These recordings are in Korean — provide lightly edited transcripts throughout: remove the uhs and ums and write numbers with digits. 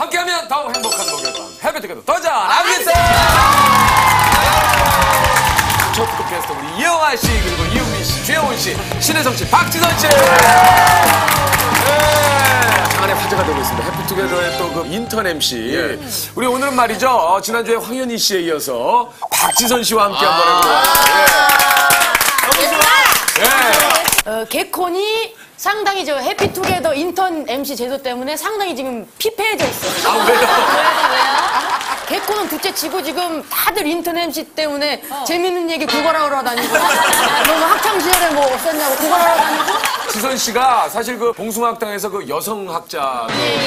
함께하면 더욱 행복한 목요일 밤 해피투게더 도전 아비세! 첫 번째 게스트 우리 이영아 씨 그리고 이은미 씨, 최영훈 씨, 신혜성 씨, 박지선 씨. 장안의 화제가 되고 있습니다. 해피투게더의 또 그 인턴 MC. 우리 오늘은 말이죠. 지난주에 황현희 씨에 이어서 박지선 씨와 함께 한번 해보고요. 개콘이 상당히 저 해피투게더 인턴 MC 제도 때문에 상당히 지금 피폐해져 있어요. 아, 왜요? 왜요? 개콘은 둘째 치고 지금 다들 인턴 MC 때문에 재밌는 얘기 고발하러 다니고 너무 학창시절에 뭐 없었냐고 고발하러 다니고 지선 씨가 사실 그 봉숭아학당에서 그 여성학자.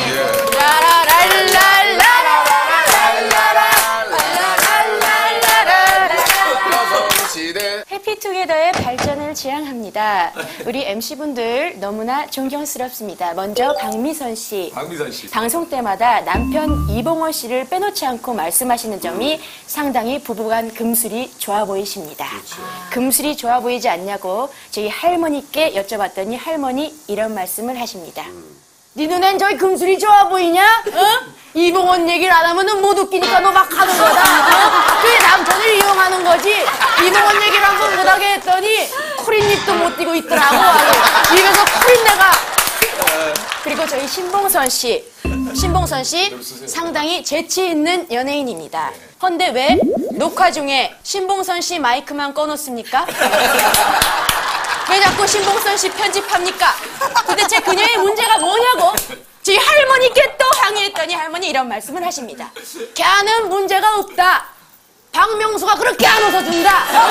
해피투게더의 발전을 지향합니다. 우리 MC분들 너무나 존경스럽습니다. 먼저 박미선 씨. 박미선 씨. 방송 때마다 남편 이봉원 씨를 빼놓지 않고 말씀하시는 점이 상당히 부부간 금슬이 좋아 보이십니다. 금슬이 좋아 보이지 않냐고 저희 할머니께 여쭤봤더니 할머니 이런 말씀을 하십니다. 네 눈엔 저희 금슬이 좋아 보이냐? 이봉원 얘기를 안 하면은 못 웃기니까 너 막 하는 거다. 그게 남편을 이용하는 거지. 이봉원 얘기를 한 번 못하게 했더니 코린입도 못 띄고 있더라고. 입에서 코린내가. 그리고 저희 신봉선 씨. 신봉선 씨 상당히 재치 있는 연예인입니다. 헌데 왜 녹화 중에 신봉선 씨 마이크만 꺼놓습니까? 왜 자꾸 신봉선 씨 편집합니까? 도대체 그녀의 문제가 뭐냐고? 저희 할머니께 또 항의했더니 할머니 이런 말씀을 하십니다. 걔는 문제가 없다. 박명수가 그렇게 안 웃어준다.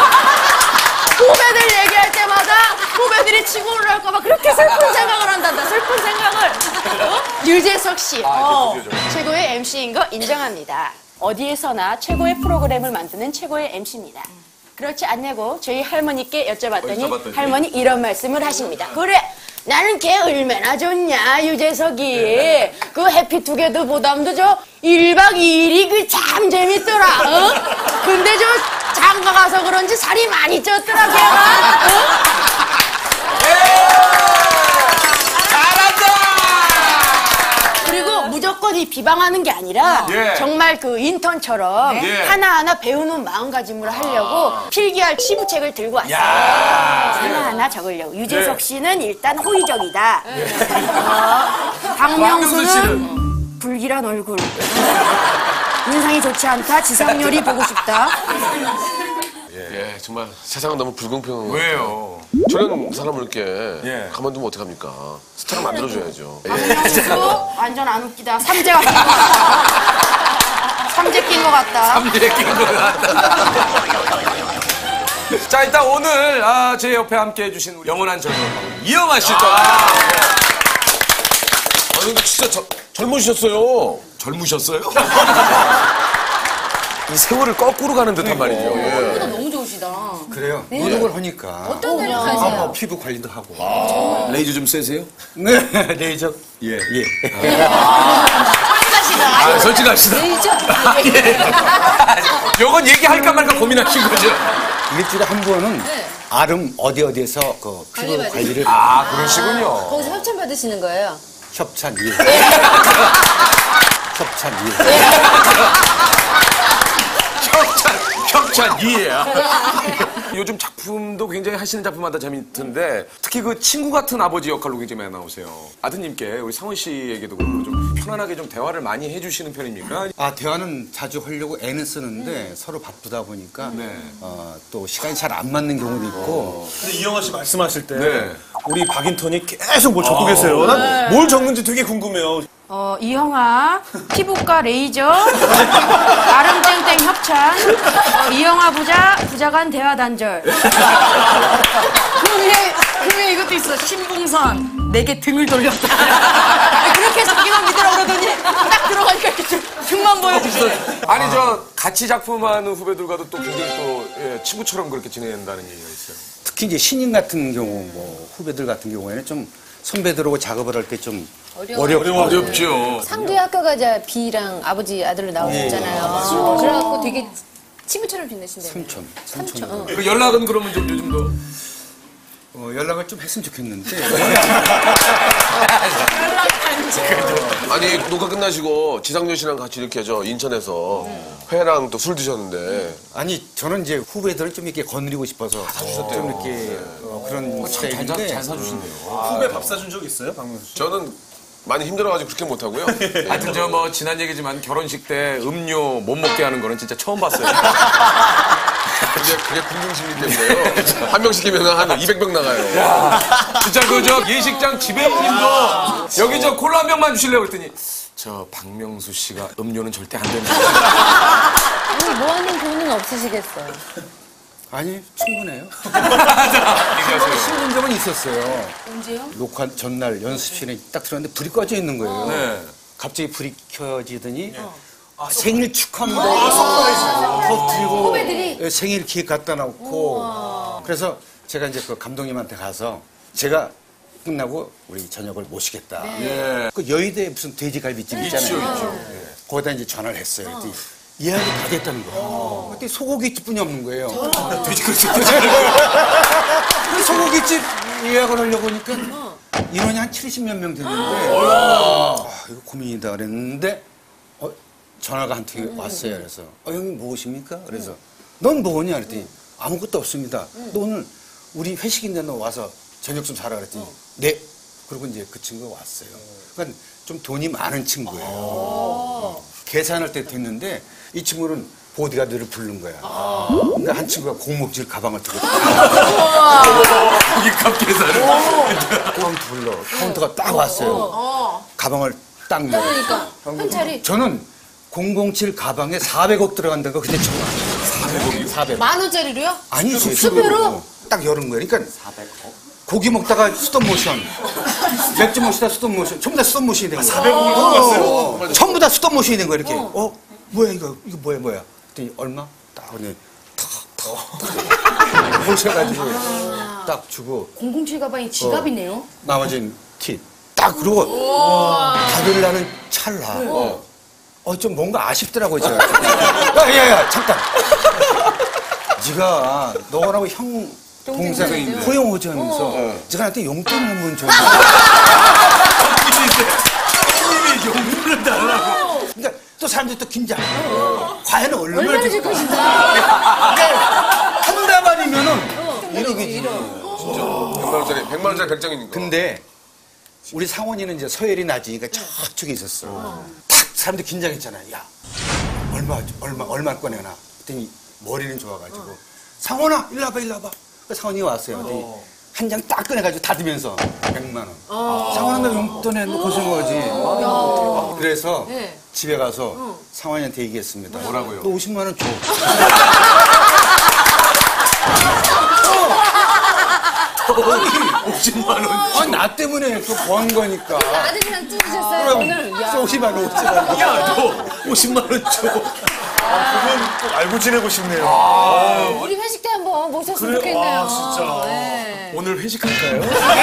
후배들 얘기할 때마다 후배들이 치고 올라올까봐 그렇게 슬픈 생각을 한단다. 슬픈 생각을. 유재석 씨. 최고의 MC인 거 인정합니다. 어디에서나 최고의 프로그램을 만드는 최고의 MC입니다. 그렇지 않냐고 저희 할머니께 여쭤봤더니 할머니 이런 말씀을 하십니다. 그래 나는 걔 얼마나 좋냐 유재석이. 그 해피투게더 보담도 저 1박 2일이 그 참 재밌더라. 근데 저 장가 가서 그런지 살이 많이 쪘더라 걔가. 그리고 무조건 이 비방하는 게 아니라 정말 그 인턴처럼 하나하나 배우는 마음가짐으로 하려고 필기할 치부책을 들고 왔어요. 하나하나 적으려고. 유재석 씨는 일단 호의적이다. 박명수는 불길한 얼굴. 인상이 좋지 않다. 지상렬이 보고 싶다. 예, 정말 세상은 너무 불공평한 것 같아요. 왜요? 저런 사람을 이렇게 가만두면 어떡합니까? 스타를 만들어줘야죠. 박명수 완전 안 웃기다. 삼재 같은 거 같다. 삼재 낀 거 같다. 삼재 낀 거 같다. 자, 일단 오늘 제 옆에 함께 해주신 영원한 젊은 이영아 씨 또. 근데 진짜 젊으셨어요. 젊으셨어요? 이 세월을 거꾸로 가는 듯한 말이죠. 생각보다 너무 좋으시다. 그래요. 노력을 하니까. 어떤 일 하세요? 피부 관리도 하고. 레이저 좀 세세요? 네, 레이저. 예. 솔직하시다. 솔직하시다. 레이저? 요건 얘기할까 말까 고민하신 거죠? 일주일에 한 번은 아름 어디에서 그 피부 관리를. 그러시군요. 거기서 협찬 받으시는 거예요? 협찬 일. 협찬 일. 협찬 이해야. 요즘 작품도 굉장히 하시는 작품마다 재밌던데 특히 그 친구 같은 아버지 역할로 굉장히 많이 나오세요. 아드님께 우리 상훈 씨에게도 그렇고 좀 편안하게 좀 대화를 많이 해주시는 편입니까? 대화는 자주 하려고 애는 쓰는데 서로 바쁘다 보니까 또 시간이 잘 안 맞는 경우도 있고. 근데 이영아 씨 말씀하실 때 네. 우리 박인턴이 계속 뭘 적고 계세요. 난 뭘 적는지 되게 궁금해요. 이영아 피부과 레이저 아름땡땡 협찬 이영아 부자간 대화 단절. 그 위에 이것도 있어. 신봉선 내게 등을 돌렸다. 그렇게 해서 이만 믿으라 그러더니 딱 들어가니까 이렇게 등만 보여주시더라고요. 아니 같이 작품하는 후배들과도 또 굉장히 또 친구처럼 그렇게 지낸다는 얘기가 있어요. 특히 이제 신인 같은 경우 뭐 후배들 같은 경우에는 좀 선배들하고 작업을 할 때 좀 어렵죠. 상두의 학교가 이제 B랑 아버지 아들로 나오셨잖아요. 그래갖고 되게 친구처럼 지내신대요. 삼촌. 그 연락은 그러면 좀 요즘도 연락을 좀 했으면 좋겠는데. 아니 녹화 끝나시고 지상렬 씨랑 같이 이렇게 인천에서 회랑 또 술 드셨는데 아니 저는 이제 후배들을 좀 이렇게 건드리고 싶어서 좀 이렇게 그런 스타일인데 잘 사주신대요. 후배 밥 사준 적 있어요, 박명수 씨? 저는 많이 힘들어가지고 그렇게 못하고요. 하여튼 저 뭐 지난 얘기지만 결혼식 때 음료 못 먹게 하는 거는 진짜 처음 봤어요. 그게 궁중심리 때문에요. 한 명 시키면 한 200병 나가요. 진짜 그 저 예식장 지배님도 여기 저 콜라 한 병만 주실래요? 그랬더니 저 박명수 씨가 음료는 절대 안 된다. 아니, 모아놓은 돈은 없으시겠어요. 아니 충분해요. 힘든 적은 있었어요. 언제요? 녹화 전날 연습실에 딱 들어갔는데 불이 꺼져 있는 거예요. 네. 갑자기 불이 켜지더니 생일 축하합니다. 터뜨리고 후배들이? 생일 케이크 갖다 놓고 그래서 제가 이제 그 감독님한테 가서 제가 끝나고 우리 저녁을 모시겠다. 그 여의도에 무슨 돼지갈비집 있잖아요. 거기다 이제 전화를 했어요. 그랬더니 예약이 다 됐다는 거예요. 그때 소고기집뿐이 없는 거예요. 돼지갈비집. 소고기집 예약을 하려고 하니까 인원이 한 70몇 명 됐는데 이거 고민이다 그랬는데 전화가 한 통이 왔어요. 그래서 형님 뭐오십니까? 그래서 넌 뭐냐? 그랬더니 아무것도 없습니다. 너 오늘 우리 회식인데 너 와서 저녁 좀 사라 그랬더니 네. 그리고 이제 그 친구가 왔어요. 그러니까 좀 돈이 많은 친구예요. 계산할 때 됐는데 이 친구는 보디가드를 부른 거야. 근데 한 친구가 공목질 가방을 들고 고기값 계산을. 카운터 불러. 카운터가 딱 왔어요. 가방을 딱 열어. 그러니까 한 차례 저는 007 가방에 400억 들어간다는 거 그때 처음 알았어요. 400억. 10,000원짜리로요? 아니, 수표로? 딱 열은 거예요. 그러니까 고기 먹다가 스톱모션, 맥주 마시다 스톱모션, 전부 다 스톱모션이 된 거예요. 400억이 들어갔어요? 전부 다 스톱모션이 된 거예요. 이렇게. 뭐야 이거 뭐야? 그랬더니 얼마? 딱 그러니 탁 보셔가지고 딱 주고 007 가방이 지갑이네요. 나머지는 팁. 딱 그러고 받으려는 찰나. 좀 뭔가 아쉽더라고요, 제가. 야, 잠깐. 네가 너라고 형 동생 호영호전하면서 제가 나한테 용돈 한번 줘. 형님이 용돈을 달라고. 그러니까 또 사람들이 또 긴장. 과연 얼마나 얼마나 줄 줄까? 것인가? 한 다발이면은 1억이지. 100만 원짜리 100장이니까. 근데 우리 상원이는 이제 서열이 낮으니까 저쪽에 있었어. 탁 사람들 긴장했잖아. 야 얼마 꺼내나. 그랬더니 머리는 좋아가지고 상원아 일로 와봐. 상원이 왔어요. 그랬더니 한 장 딱 꺼내가지고 닫으면서 100만 원. 상원아 너 용돈에 너 고생하지. 그래서 집에 가서 상원이한테 얘기했습니다. 뭐라고요? 너 50만 원 줘. 50만 원. 아니 나 때문에 번 거니까. 아들이랑 찢으셨어요 그럼 오늘? 야. 50만 원, 50만 원. 야, 너 50만 원 줘. 그건 꼭 알고 지내고 싶네요. 우리 회식 때 한번 모셨으면 좋겠네요. 아, 진짜. 네. 오늘 회식할까요?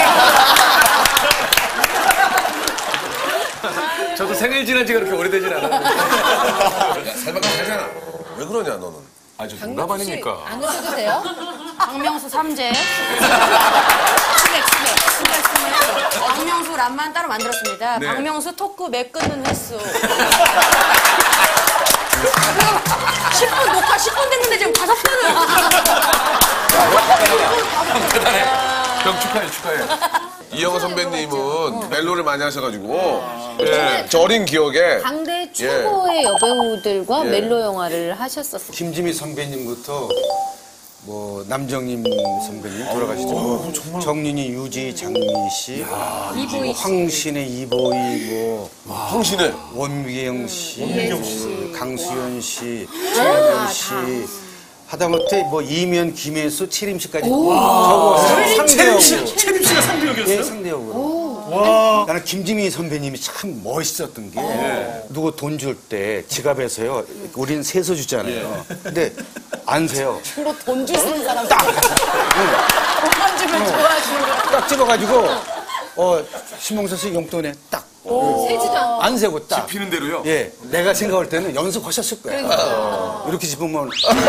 저도 생일 지난 지가 그렇게 오래되진 않았는데. 살밖에 살잖아. 왜 그러냐 너는? 아, 저 농담 아닙니까? 안 오셔도 돼요? 박명수 3제. 스맥. 박명수 란만 따로 만들었습니다. 네. 박명수 토크 맥 끊는 횟수. 10분 녹화 10분 됐는데 지금 5편을. 대단해. 형 축하해. 이영하 선배님은 멜로를 많이 하셔가지고 저 어린 기억에 당대 최고의 여배우들과 예. 멜로 영화를 하셨었어요. 김지미 선배님부터 뭐 남정님 선배님 돌아가시죠. 정윤이, 유지, 장미 씨, 뭐 황신의 이보이, 뭐 황신의 원미경 씨, 강수연 씨, 최현정 씨. 하다못해 뭐 이면, 김혜수, 채림씨까지 저거 상대역으로. 채림 씨가 상대역이었어요? 예, 상대역으로. 나는 김지미 선배님이 참 멋있었던 게 누구 돈 줄 때 지갑에서요. 우리는 세서 주잖아요. 근데 안 세요. 주로 돈 줄 쓰는 사람. 돈만 주면 좋아하시는 거. 딱 집어가지고 신봉서 씨 용돈에 딱. 세지도 않고. 안 세고 딱. 피는 대로요? 예, 내가 생각할 때는 연습하셨을 거야. 이렇게 집으면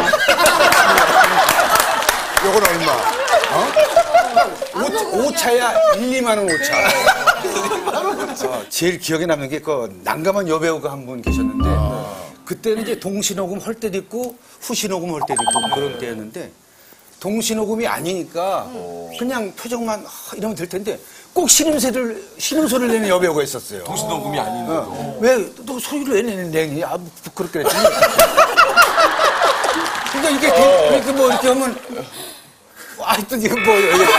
요건 얼마? 오차야 1, 2만 원 오차. 제일 기억에 남는 게 그 난감한 여배우가 한 분 계셨는데 그때는 이제 동시녹음 할 때도 있고 후시녹음 할 때도 있고 그런 때였는데 동시녹음이 아니니까 그냥 표정만 이러면 될 텐데 꼭 신음소리를 내는 여배우가 있었어요. 동시녹음이 아닌데도. 왜 너 소리를 왜 내니? 아, 부끄럽게 그랬더니. 그러니까 이렇게 뭐 이렇게 하면 하여튼 이거 뭐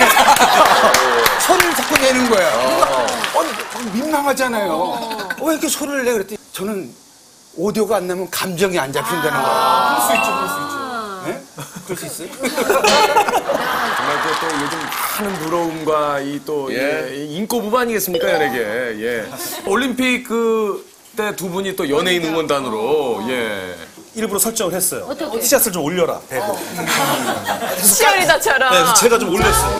소리를 자꾸 내는 거야. 그러니까 민망하잖아요. 왜 이렇게 소리를 내? 그랬더니 저는 오디오가 안 나면 감정이 안 잡힌다는 거야. 그럴 수 있죠, 그럴 수 있죠. 네? 그럴 수 있어요? 정말 또 요즘 많은 부러움과 이 또 인꼬부부 아니겠습니까, 연예계. 예. 올림픽 그때 두 분이 또 연예인 응원단으로 예. 일부러 설정을 했어요. 티셔츠를 좀 올려라, 배고. 시어리더처럼. 네, 그래서 제가 좀 올렸어요.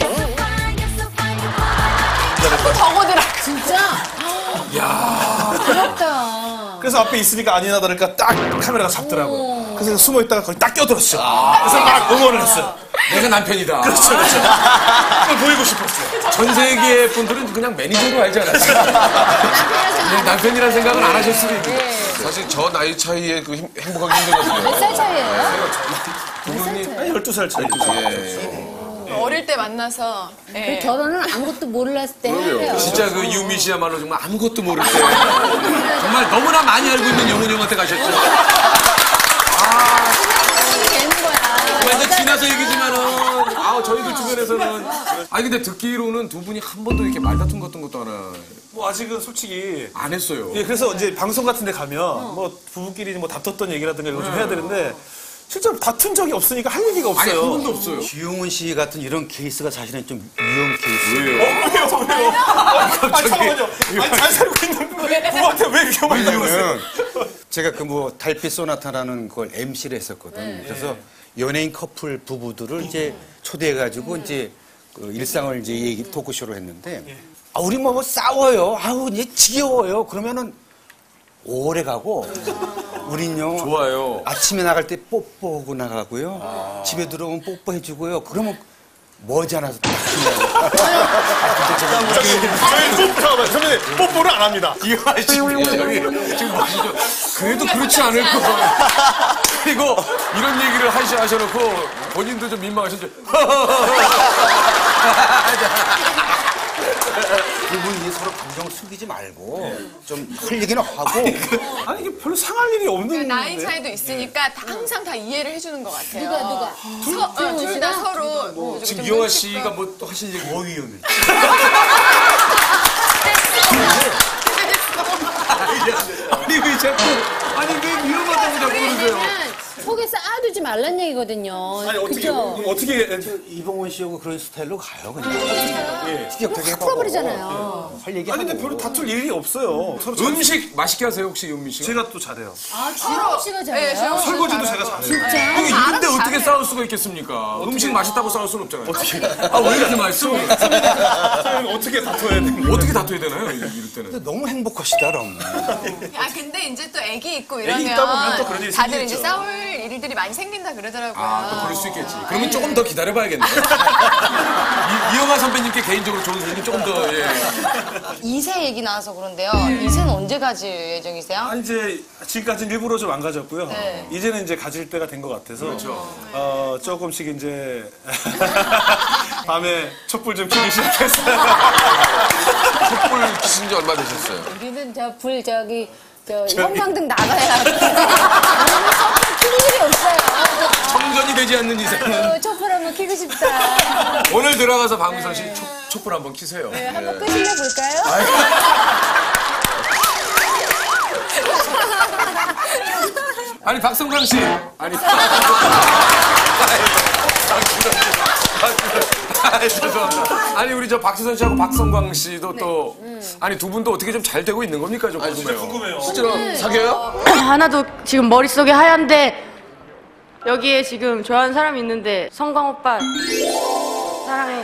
적어들어. 진짜? 야 부럽다. 그래서 앞에 있으니까 아니나 다를까 딱 카메라가 잡더라고요. 그래서 숨어 있다가 거기 딱 껴들었죠. 그래서 막 응원을 했어요. 내가 남편이다. 그렇죠. 그걸 보이고 싶었어요. 전 세계 분들은 그냥 매니저로 알지 않았어요. 남편이라는 생각은 안 하실 수도 있고. 사실 저 나이 차이에 그 행복하기 힘들거든요. 몇 살 차이예요? 부모님 12살 차이. 어릴 때 만나서 예. 결혼은 아무것도 몰랐을 때 해요. 진짜 그 유미 씨야말로 정말 아무것도 모를 때 정말 너무나 많이 알고 있는 영훈 형한테 가셨죠. 되는 거야. 완전 지나서 얘기지만은 저희들 주변에서는 근데 듣기로는 두 분이 한 번도 이렇게 말다툼 같은 것도 뭐 아직은 솔직히 안 했어요. 예, 그래서 이제 방송 같은 데 가면 뭐 부부끼리 뭐 다퉜던 얘기라든가 이런 거 좀 해야 되는데 실제로 다툰 적이 없으니까 할 얘기가 아니 없어요. 한 번도 없어요. 주용훈 씨 같은 이런 케이스가 사실은 좀 위험 케이스예요. 왜요? 잠깐만요. 아니, 잘 살고 있는 부부한테 왜 위험하냐고. 왜냐면 제가 그 뭐 달빛 소나타라는 걸 MC를 했었거든. 그래서 연예인 커플 부부들을 이제 초대해가지고 이제 그 일상을 이제 토크쇼로 했는데 우리 뭐 싸워요. 이제 지겨워요. 그러면은 오래 가고 우린요. 좋아요. 아침에 나갈 때 뽀뽀하고 나가고요. 집에 들어오면 뽀뽀해주고요. 그러면 머지않아서 딱 끝나요. 잠깐만, 선배님 뽀뽀를 안 합니다. 이거 지금 보시죠. 그래도 그렇지 않을 거. 그리고 이런 얘기를 하셔놓고 본인도 좀 민망하셨죠. 두 분이 서로 감정을 숨기지 말고 좀 흘리기는 하고. 아니 이게 별로 상할 일이 없는 나이 건데. 차이도 있으니까 항상 다 이해를 해주는 것 같아요. 누가? 둘 다 서로 지금 이영아 씨가 뭐 또 하실 얘기 더 위험해. 아니 왜 자꾸 왜 위험하다고 자꾸 그러세요? 속에 쌓아두지 말란 얘기거든요. 아니 어떻게 그죠? 어떻게 이봉원 씨하고 그런 스타일로 가요, 그냥. 예. 티격태격 하고. 풀어버리잖아요. 할 얘기 아니 근데 하고. 별로 다툴 일이 없어요. 서로 잘- 음식 맛있게 하세요 혹시 윤미 씨가? 제가 또 잘해요. 주영 씨가 네, 잘해요. 설거지도 제가 잘해요. 진짜? 형이 이런데 어떻게 싸울 수가 있겠습니까? 음식 맛있다고 싸울 수는 없잖아요. 왜 이렇게 맛있어? 선생님 어떻게 다퉈야 되는 어떻게 다퉈야 되나요? 이럴 때는. 근데 너무 행복하시다, 그럼. 근데 이제 또 애기 있고 애기 있다 보면 또 그런 일이 다들 이제 생기겠죠. 싸울 일들이 많이 생긴다 그러더라고요. 또 그럴 수 있겠지. 그러면 조금 더 기다려봐야겠네. 이영아 선배님께 개인적으로 좋은 소식 조금 더, 예. 2세 얘기 나와서 그런데요. 2세는 언제 가질 예정이세요? 아니 이제 지금까지는 일부러 좀 안 가졌고요. 네. 이제는 이제 가질 때가 된 것 같아서 조금씩 이제 밤에 촛불 좀 켜기 시작했어요. 촛불 키신 지 얼마 되셨어요? 우리는 형광등 나가야 돼. 켜는 일이 없어요. 청전이 되지 않는 이상은. 촛불 한번 켜고 싶다. 오늘 들어가서 박미선 씨 촛불 한번 켜세요. 네, 한번 끄시려 볼까요? 아니 박성광 씨. 아니. 죄송합니다. 아니 우리 저 박지선 씨하고 박성광 씨도 또 아니 두 분도 어떻게 좀 잘 되고 있는 겁니까? 좀 궁금해요. 궁금해요. 실제로 사귀어요? 하나도 지금 머릿속에 하얀데 여기에 지금 좋아하는 사람이 있는데 성광 오빠 사랑해.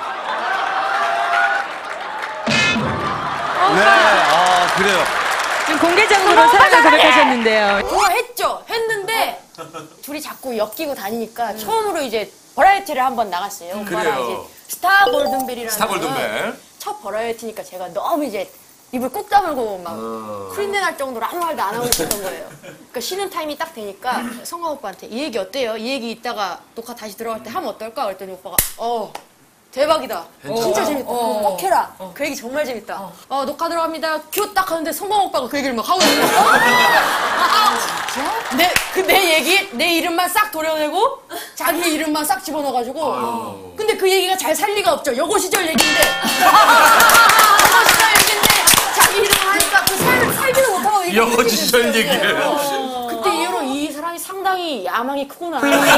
그래요. 지금 공개적으로 사랑을 고백하셨는데요. 좋아했죠. 했는데 둘이 자꾸 엮이고 다니니까 처음으로 이제 버라이어티를 한번 나갔어요. 오빠랑 그래요. 이제 스타 골든벨이라는 스타 골든벨. 첫 버라이어티니까 제가 너무 이제 입을 꾹 다물고 막 크린내 날 정도로 아무 말도 안 하고 있었던 거예요. 그러니까 쉬는 타임이 딱 되니까 성광 오빠한테 이 얘기 어때요? 이 얘기 이따가 녹화 다시 들어갈 때 하면 어떨까? 그랬더니 오빠가 대박이다. 진짜 재밌다. 그거 꼭 해라. 그 얘기 정말 재밌다. 녹화 들어갑니다. 큐 딱 하는데 성광 오빠가 그 얘기를 막 하고 있는 거야. 내 얘기, 내 이름만 싹 도려내고 자기 이름만 싹 집어넣어가지고 근데 그 얘기가 잘 살 리가 없죠. 여고 시절 얘기인데 여고 시절 얘기인데 자기 이름을 하니까 그 살지도 못하고 얘기를 여고 시절 얘기를. 그때 이후로 이 사람이 상당히 야망이 크구나.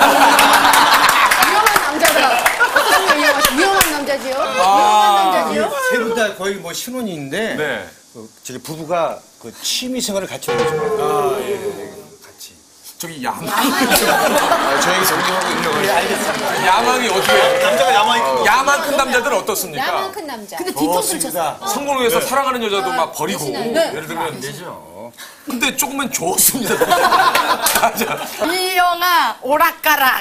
위험한 남자다. 어떻게 얘기하죠? 위험한 남자지요? 위험한 남자지요? 세 분 다 거의 뭐 신혼인데 네. 저기 부부가 그 취미 생활을 같이 하는 거죠. 같이. 저기 야망. 저 얘기 정리하고 있는 거예요. 야망이 어떻게? 남자가 야망이 큰 거. 야망 큰 남자들은 어떻습니까? 야망 큰 남자. 근데 뒤통수를 쳤어. 성공을 위해서 사랑하는 여자도 막 버리고. 네. 예를 들면. 안 되죠. 근데 조금은 좋습니다. 맞아. 이영아 오락가락.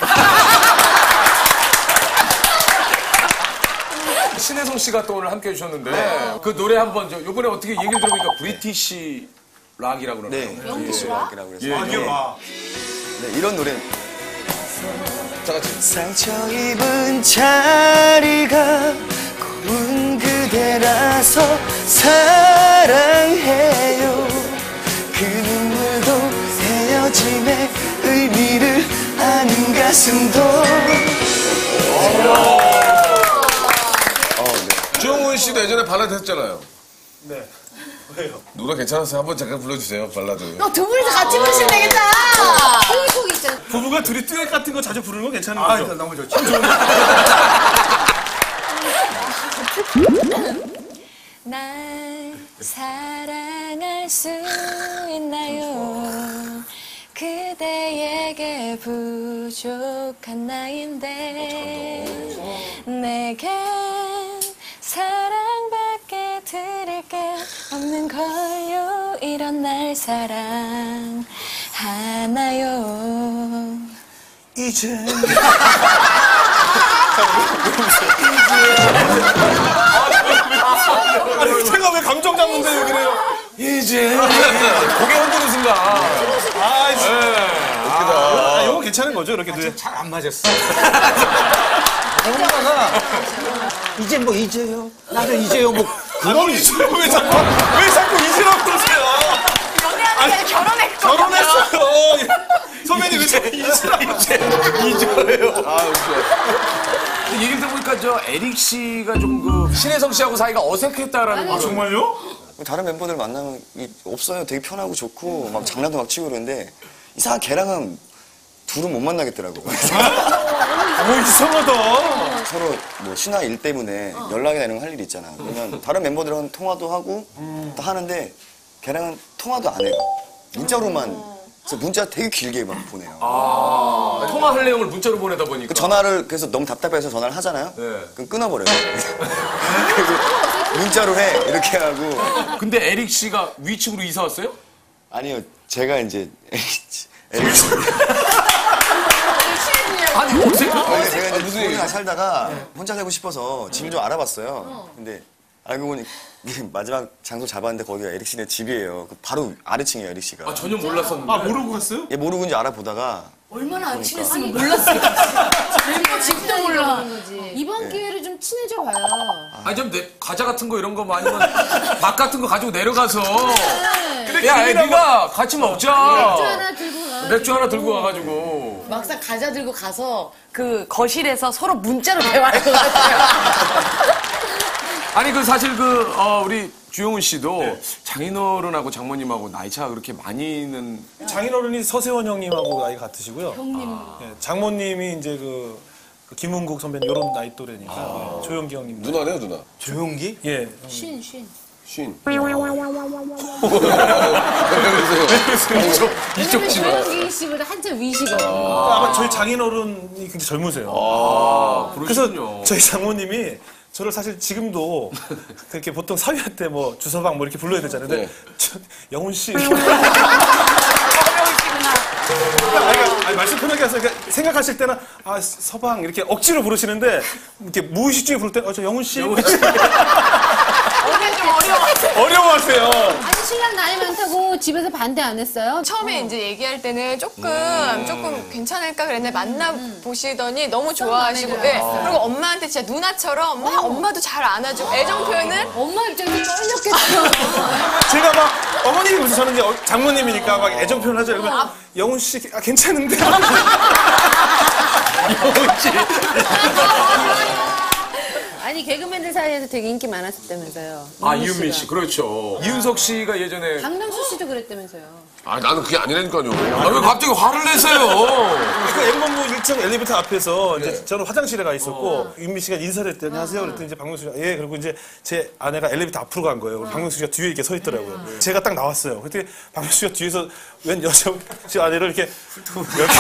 신혜성 씨가 또 오늘 함께 해주셨는데 그 노래 한번 요번에 어떻게 얘기를 들어보니까 브리티시 락이라고 그러나요? 네, 브리티시 락이라고 그래서. 예. 네, 이런 노래는 다 같이. 상처 입은 자리가 고운 그대라서 사랑해요. 그 눈물도 헤어짐의 의미를 아는 가슴도. 주영훈 씨도 예전에 발라드 했잖아요. 네. 왜요? 누가 괜찮았어요? 한번 잠깐 불러주세요, 발라드. 두 분이서 같이 부르시면 되겠다. 한국 있잖아. 부부가 둘이 듀엣 같은 거 자주 부르는 건 괜찮은 아, 거죠? 너무 좋죠. 날 사랑할 수 있나요? 그대에게 부족한 나인데 내겐 사랑밖에 드릴 게 없는 걸요. 이런 날 사랑하나요? 이제 아니, 제가 왜 감정 잡는데 여기래요? 이제 고개 흔드는 순간. 아, 이거 괜찮은 거죠? 이렇게 듀엣. 잘 안 맞았어. 뭔가가 이제 뭐 이제요. 나도 이제요. 뭐 그런 왜 자꾸 이지라고 그러세요? 연애하는 게 결혼했고. 결혼했어요. 선배님 왜 자꾸 이지라고 이저예요. 근데 얘기를 들어보니까 저 에릭 씨가 좀 그 신혜성 씨하고 사이가 어색했다라는 거. 정말요? 다른 멤버들 만나면 없어요. 되게 편하고 좋고 막 장난도 막 치고 그러는데 이상한 걔랑은 둘은 못 만나겠더라고. 이상하다. 서로 뭐 신화 일 때문에 연락이나 이런 거 할 일이 있잖아. 그러면 다른 멤버들하고는 통화도 하고 또 하는데 걔랑은 통화도 안 해요. 문자로만. 그래서 문자 되게 길게 막 보내요. 통화할 내용을 문자로 보내다 보니까. 그 전화를 그래서 너무 답답해서 전화를 하잖아요. 네. 그럼 끊어버려요. 그리고 문자로 해 이렇게 하고. 근데 에릭 씨가 위층으로 이사 왔어요? 아니요, 제가 이제 에릭 씨. 아니 어색해. 근데 제가 이제 부모님이랑 살다가 혼자 살고 싶어서 집을 좀 알아봤어요. 근데 알고 보니 마지막 장소 잡았는데 거기가 에릭 씨네 집이에요. 바로 아래층이에요, 에릭 씨가. 전혀 몰랐었는데. 아, 모르고 갔어요? 얘 모르고 이제 알아보다가 얼마나 안 친했으면 몰랐을까. 멤버 집도 몰라. 이번 기회를 좀 친해져 봐요. 아니 좀 과자 같은 거 이런 거 뭐 아니면 밥 같은 거 가지고 내려가서. 야, 네가 같이 먹자. 맥주 하나 들고 가가지고. 막상 과자 들고 가서 그 거실에서 서로 문자로 대화할 것 같아요. 아니 그 사실 우리 주영훈 씨도 장인어른하고 장모님하고 나이 차가 그렇게 많이는. 장인어른이 서세원 형님하고 나이 같으시고요. 형님. 장모님이 이제 그 김은국 선배님 이런 나이 또래니까 조용기 형님. 누나네요, 누나. 조용기? 예. 쉰. 이쪽 집안. 조영기 씨보다 한참 위시거든요. 아마 저희 장인어른이 굉장히 젊으세요. 그러시군요. 그래서 저희 장모님이 저를 사실 지금도 그렇게 보통 사위할 때 뭐 주서방 뭐 이렇게 불러야 되잖아요. 근데 네. 영훈 씨. 아니, 말씀 편하게 하세요. 그러니까 생각하실 때는 서방 이렇게 억지로 부르시는데 이렇게 무의식 중에 부를 때 저 영훈 씨. 어제 좀 어려워. 어려워하세요. 아니 신랑 나이 많다고 집에서 반대 안 했어요? 처음에 이제 얘기할 때는 조금 괜찮을까 그랬는데 만나보시더니 너무 좋아하시고, 네. 그리고 엄마한테 진짜 누나처럼 막 엄마도 잘 안아주고 애정 표현을 엄마 입장에서 떨렸겠어요. 제가 막 어머님이 무슨 저는 이제 장모님이니까 막 애정 표현하죠. 그러면 영훈 씨 괜찮은데. 아니 개그맨들 사이에서 되게 인기 많았었다면서요. 아, 이윤미 씨, 그렇죠. 이윤석 씨가 예전에. 강남수 씨도 그랬다면서요. 아, 나는 그게 아니라니까요. 아, 왜 갑자기 화를 내세요? 그 M본부 1층 엘리베이터 앞에서 이제 저는 화장실에 가 있었고 윤미 씨가 인사를 했더니 안녕하세요. 그랬더니 이제 박명수 씨가 예. 그리고 이제 제 아내가 엘리베이터 앞으로 간 거예요. 그리고 박명수 씨가 뒤에 이렇게 서 있더라고요. 제가 딱 나왔어요. 그랬더니 박명수 씨가 뒤에서 웬 여자 제 아내를 이렇게 이렇게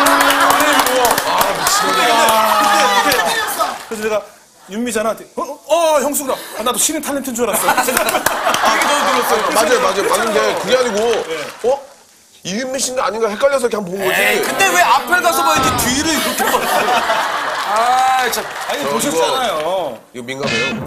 그래서 내가 윤미잖아. 형수구나. 아, 나도 신인 탤런트인 줄 알았어. 얘기 더 들었어요. 맞아요. 맞는데 그게 아니고, 이윤미 씨인가 아닌가 헷갈려서 그냥 본 거지. 에이, 근데 왜 앞에 가서 봐야지 뒤를 이렇게 봐. 아, 참. 아니, 보셨잖아요. 이거 민감해요.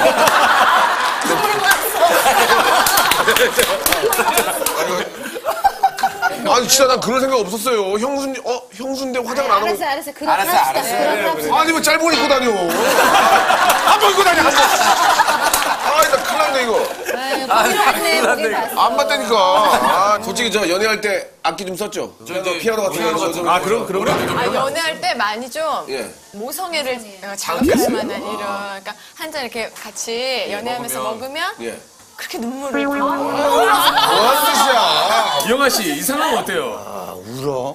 아니, 진짜 난 그럴 생각 없었어요. 형수인데 화장을 안 하고. 알았어. 그렇게 합시다. 아니, 왜 짧은 옷 입고 다녀? 한번 입고 다녀, 한 번. 아, 나 큰일 났네, 이거. 보기 봤어. 안 맞다니까. 아, 솔직히 저 연애할 때 악기 좀 썼죠? 저 피아노 같은 거. 그럼. 아, 연애할 때 많이 좀 예. 모성애를 자극할 만한 이런, 그러니까 한 잔 이렇게 같이 연애하면서 먹으면 예. 그렇게 눈물을 뭐하는 짓이야. 이영아 씨, 이 상황 어때요? 아, 울어.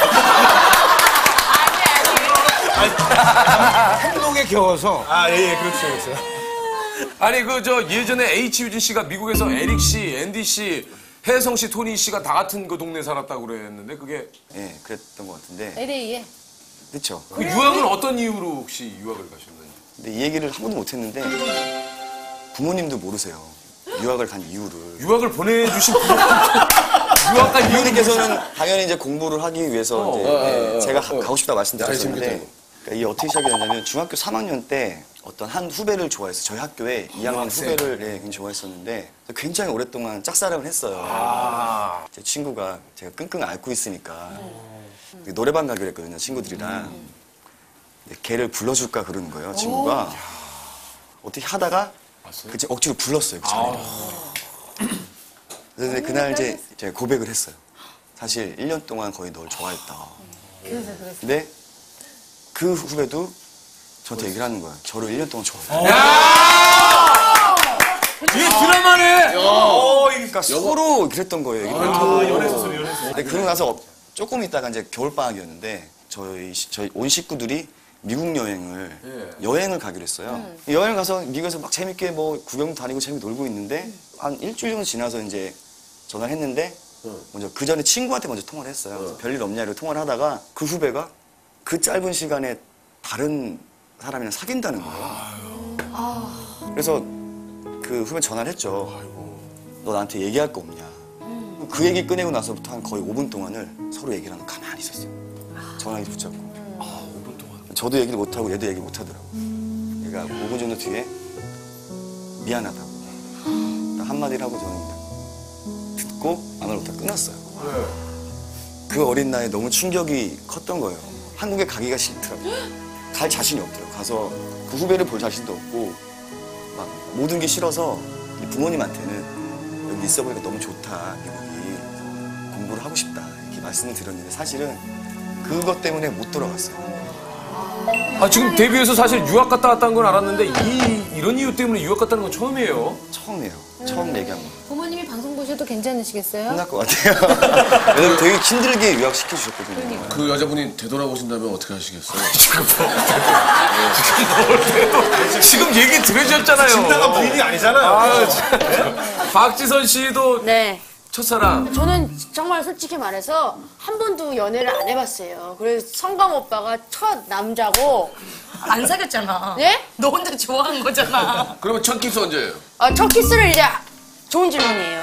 행동에 겨워서. 아, 예, 그렇죠. 아니, 예전에 H유진 씨가 미국에서 에릭 씨, 앤디 씨, 혜성 씨, 토니 씨가 다 같은 그 동네에 살았다고 그랬는데, 그게. 예, 그랬던 것 같은데. LA에. 그쵸. 그 유학은 어떤 이유로 혹시 유학을 가셨나요? 근데 이 얘기를 한 번도 못 했는데, 부모님도 모르세요. 유학을 간 이유를. 유학을 보내주신 유학 간 이유는 부모님께서는 당연히 이제 공부를 하기 위해서 이제 제가 가고 싶다 말씀드렸었는데 재밌겠다, 그러니까 이게 어떻게 시작이 됐냐면 중학교 3학년 때 어떤 한 후배를 좋아했어요. 저희 학교에 2학년 후배를 굉장히 좋아했었는데 굉장히 오랫동안 짝사랑을 했어요. 제 친구가 제가 끙끙 앓고 있으니까 노래방 가기로 했거든요. 친구들이랑. 근데 걔를 불러줄까 그러는 거예요. 친구가. 어떻게 하다가 그치 억지로 불렀어요. 그 자리를. 그래서 그날 이제 제가 고백을 했어요. 사실 1년 동안 거의 널 좋아했다. 근데 그 후배도 저한테 얘기를 하는 거예요. 저를 1년 동안 좋아했다. 이게 드라마네! 그러니까 서로 그랬던 거예요. 연애소설. 근데 그러고 나서 조금 있다가 이제 겨울방학이었는데 저희 온 식구들이 미국 여행을 가기로 했어요. 여행을 가서 미국에서 막 재밌게 뭐 구경도 다니고 재밌게 놀고 있는데 한 일주일 정도 지나서 이제 전화를 했는데 먼저 그 전에 친구한테 먼저 통화를 했어요. 별일 없냐고 통화를 하다가 그 후배가 그 짧은 시간에 다른 사람이랑 사귄다는 거예요. 그래서 그 후배 전화를 했죠. 너 나한테 얘기할 거 없냐. 그 얘기 꺼내고 나서부터 한 거의 5분 동안을 서로 얘기를 하면 가만히 있었어요. 전화기 붙잡고. 저도 얘기를 못하고 얘도 얘기를 못하더라고요. 얘가 5분 정도 뒤에 미안하다고 딱 한마디를 하고 저는 듣고 안을 다 끊었어요. 그 어린 나이에 너무 충격이 컸던 거예요. 한국에 가기가 싫더라고요. 갈 자신이 없더라고요. 가서 그 후배를 볼 자신도 없고 막 모든 게 싫어서 부모님한테는 여기 있어보니까 너무 좋다. 미국이 공부를 하고 싶다. 이렇게 말씀을 드렸는데 사실은 그것 때문에 못 돌아갔어요. 아, 지금 데뷔해서 사실 유학 갔다 왔다는 건 알았는데, 이런 이유 때문에 유학 갔다는 건 처음이에요. 처음이에요. 처음 얘기한 거. 부모님이 방송 보셔도 괜찮으시겠어요? 끝날 것 같아요. 왜냐면 되게 힘들게 유학시켜주셨거든요. 그 여자분이 되돌아보신다면 어떻게 하시겠어요? 지금 얘기 들으셨잖아요. 진짜가 부인이 아니잖아요. 박지선 씨도 네. 첫사랑. 저는 정말 솔직히 말해서 한 번도 연애를 안 해봤어요. 그래서 성광 오빠가 첫 남자고. 안 사귀었잖아. 네? 너 혼자 좋아한 거잖아. 그러면 첫 키스 언제예요? 첫 키스를 이제 좋은 질문이에요.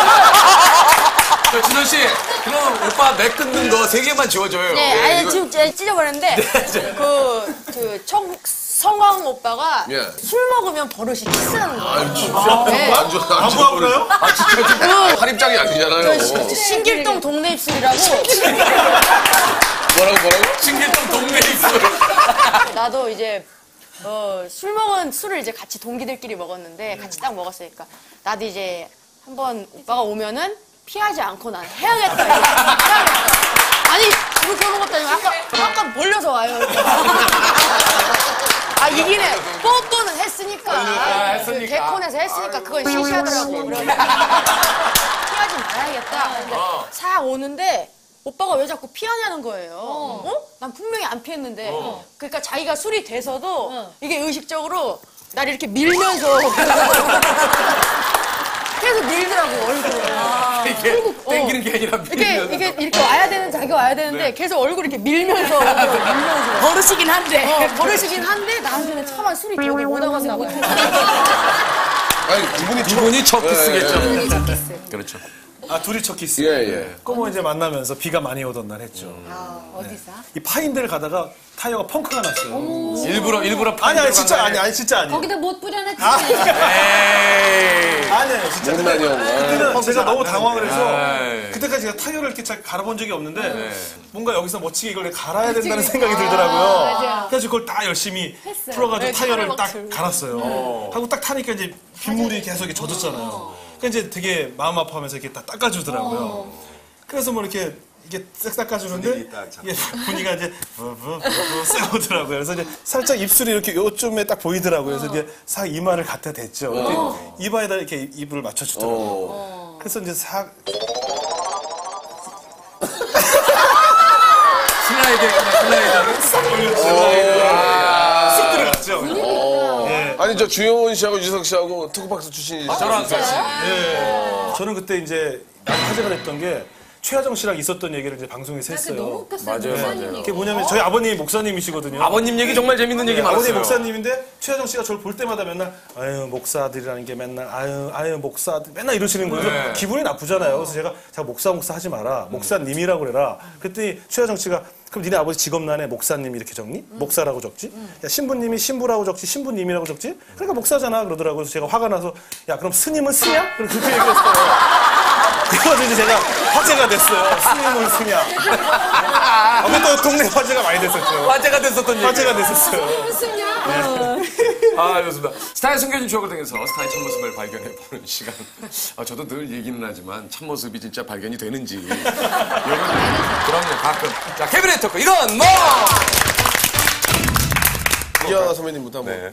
지선 씨, 그럼 오빠 맥 끊는 거 3개만 지워줘요. 네, 예, 아니 이거- 지금 찢어버렸는데 첫 성광 오빠가 예. 술 먹으면 버릇이 키스하는 거예요. 아유, 진짜. 네. 안 좋아. 안 보여요? 아, 진짜. 할입장이 아니잖아요. 신길동 동네 입술이라고. 뭐라고? 신길동 동네 입술. 나도 이제 술을 이제 같이 동기들끼리 먹었는데 같이 딱 먹었으니까 나도 이제 한번 오빠가 오면은 피하지 않고 난 해야겠다. 이거. 해야겠다. 아니 그렇게 먹었다니 약간 벌려서 와요. 아 이기네. 뽀뽀는 했으니까. 그 개콘에서 했으니까 그건 시시하더라고. 그러면 피하지 말아야겠다. 근데 싹 오는데 오빠가 왜 자꾸 피하냐는 거예요. 난 분명히 안 피했는데. 그러니까 자기가 술이 돼서도 이게 의식적으로 날 이렇게 밀면서 계속 밀더라고 얼굴을. 이게 땡기는 게 아니라 이게 이렇게 와야 되는 자기가 와야 되는데 계속 얼굴 이렇게 밀면서 버릇이긴 한데 나한테는 차마 술이 기억을 못 하고 못해. 아니, 두 분이 첫 키스겠죠. 둘이 첫 키스. 그렇죠. 아, 둘이 첫 키스. 예. 그거 이제 만나면서 비가 많이 오던 날 했죠. 어디서? 이 파인대를 가다가 타이어가 펑크가 났어요. 일부러 아니, 진짜 아니, 진짜 아니. 거기다 못 뿌려놨지. 에이. 아니에요, 진짜. 못난 형. 그때는 제가 너무 당황을 해서 에이. 그때까지 제가 타이어를 이렇게 잘 갈아본 적이 없는데 뭔가 여기서 멋지게 이걸 갈아야 된다는 생각이 들더라고요. 그래서 그걸 다 열심히 풀어가지고 타이어를 딱 갈았어요. 하고 딱 타니까 이제 빗물이 계속 이렇게 젖었잖아요. 그러니까 이제 되게 마음 아파하면서 이렇게 딱 닦아주더라고요. 그래서 뭐 이렇게 이게 쓱 닦아주는데 이게 분위기가 이제 쓱 오더라고요. 그래서 이제 살짝 입술이 이렇게 요쯤에 딱 보이더라고요. 그래서 이제 싹 이마를 갖다 댔죠. 근데 이마에다 이렇게 입을 맞춰주더라고요. 그래서 이제 싹 쑥 들어갔죠. 예. 아니, 저 주영원 씨하고 유석 씨하고 토크박스 출신이시죠? 저랑 같이. 예. 저는 그때 이제 화제가 됐던 게 최하정 씨랑 있었던 얘기를 이제 방송에서 너무 했어요. 웃겼어요. 맞아요. 그게 뭐냐면 저희 아버님이 목사님이시거든요. 아버님 얘기 정말 재밌는 얘기 많았어요. 아버님 목사님인데 최하정 씨가 저를 볼 때마다 맨날 아유 목사들이라는 게 맨날 아유 목사들 맨날 이러시는 거예요. 그래서 기분이 나쁘잖아요. 그래서 제가 목사 하지 마라. 목사님이라고 그래라. 그랬더니 최하정 씨가 그럼 니네 아버지 직업란에 목사님 이렇게 적니? 목사라고 적지? 야, 신부님이 신부라고 적지? 신부님이라고 적지? 그러니까 목사잖아 그러더라고요. 그래서 제가 화가 나서 야 그럼 스님은 스냐? 그렇게 얘기했어요. 그래서 이제 제가 화제가 됐어요. 스님은 스냐? 또 동네 화제가 많이 됐었죠. 화제가 됐었던 얘기. 화제가 됐었어요. 아, 좋습니다. 스타의 숨겨진 추억을 통해서 스타의 참모습을 발견해보는 시간. 저도 늘 얘기는 하지만 참모습이 진짜 발견이 되는지. 그럼요, 가끔. 자, 캐비넷 토크. 이건 뭐! 이하나 선배님부터 한번.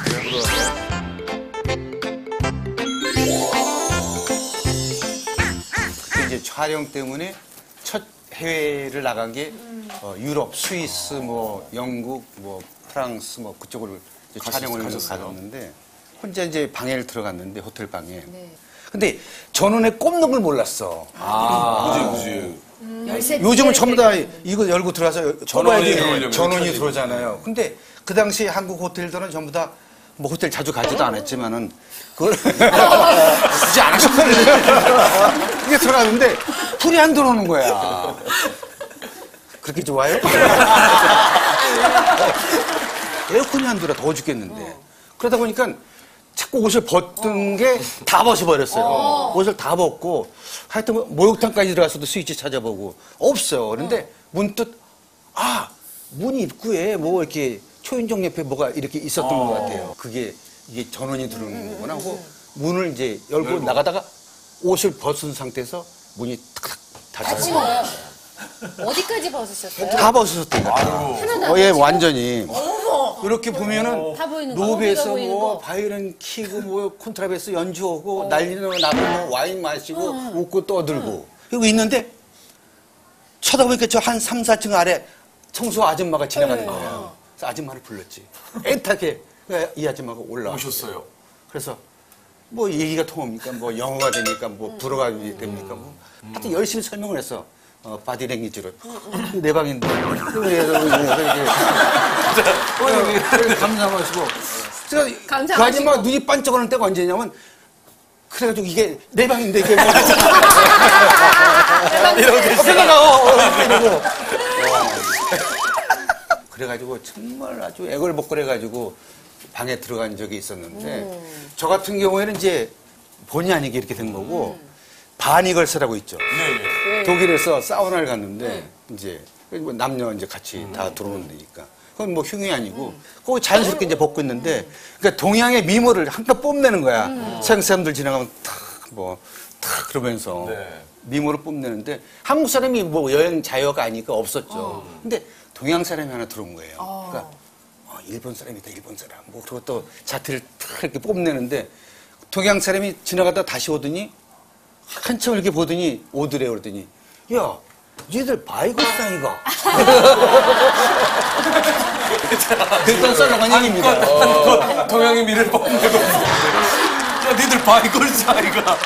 이제 촬영 때문에 첫 해외를 나간 게 유럽, 스위스, 뭐 영국, 뭐 프랑스, 뭐 그쪽을 이제 촬영을 가졌는데 혼자 이제 방에를 들어갔는데 호텔 방에. 근데 전원에 꼽는 걸 몰랐어. 그지. 요즘은 전부 다 이거 열고 들어가서 전원이 들어오려면 전원이 들어오잖아요. 근데 그 당시 한국 호텔들은 전부 다 뭐 호텔 자주 가지도 않았지만은 그걸 굳이 안 하셨거든요. 이게 들어갔는데 불이 안 들어오는 거야. 그렇게 좋아요? 에어컨이 안 들어 더워 죽겠는데. 그러다 보니까 자꾸 옷을 벗던 게 다 벗어버렸어요. 옷을 다 벗고 하여튼 목욕탕까지 들어가서도 스위치 찾아보고 없어요. 그런데 문득 문 입구에 뭐 이렇게 초인종 옆에 뭐가 이렇게 있었던 것 같아요. 이게 전원이 들어오는 거구나 하고 문을 이제 열고 나가다가 옷을 벗은 상태에서 문이 탁탁 닫혔어요. 어디까지 벗으셨어요? 다 벗었던 것 같아요. 예, 완전히. 이렇게 보면은 다 보이는 거, 노베에서 허리가 보이는 뭐 거. 바이올린 키고 뭐 콘트라베스 연주하고 난리는 나고 뭐 와인 마시고 웃고 떠들고 이러고 있는데 쳐다보니까 저 한 3, 4층 아래 청소 아줌마가 지나가는 거예요. 그래서 아줌마를 불렀지. 애타게 이 아줌마가 오셨어요. 그래서 뭐 얘기가 통합니까? 뭐 영어가 됩니까? 뭐 불어가 됩니까? 뭐 하여튼 열심히 설명을 했어. 바디랭귀지로. 내 방인데. 감사하시고. 제가 그 아줌마 눈이 반짝거리는 때가 언제냐면 그래가지고 이게 내 방인데 이게 뭐. 이렇게. 이러고. 그래가지고 정말 아주 애걸복걸해가지고 방에 들어간 적이 있었는데 저 같은 경우에는 이제 본의 아니게 이렇게 된 거고 바니걸스라고 있죠. 독일에서 사우나를 갔는데 이제 남녀 이제 같이 다 들어오는 데니까 그건 뭐 흉이 아니고 그거 자연스럽게 이제 벗고 있는데 그러니까 동양의 미모를 한껏 뽐내는 거야. 서양 사람들 지나가면 탁 그러면서 미모를 뽐내는데 한국 사람이 뭐 여행 자유가 아니니까 없었죠. 근데 동양 사람이 하나 들어온 거예요. 그러니까 일본 사람이다, 일본 사람. 뭐 그리고 또 자태를 탁 이렇게 뽐내는데 동양 사람이 지나가다 다시 오더니 한참 이렇게 보더니 오더래요. 그러더니 야, 얘들 바이걸상이가. 그랬던 썰렁한 얘기입니다. 동양의 미를 뽐내고 야, 니들 바이걸 사이가.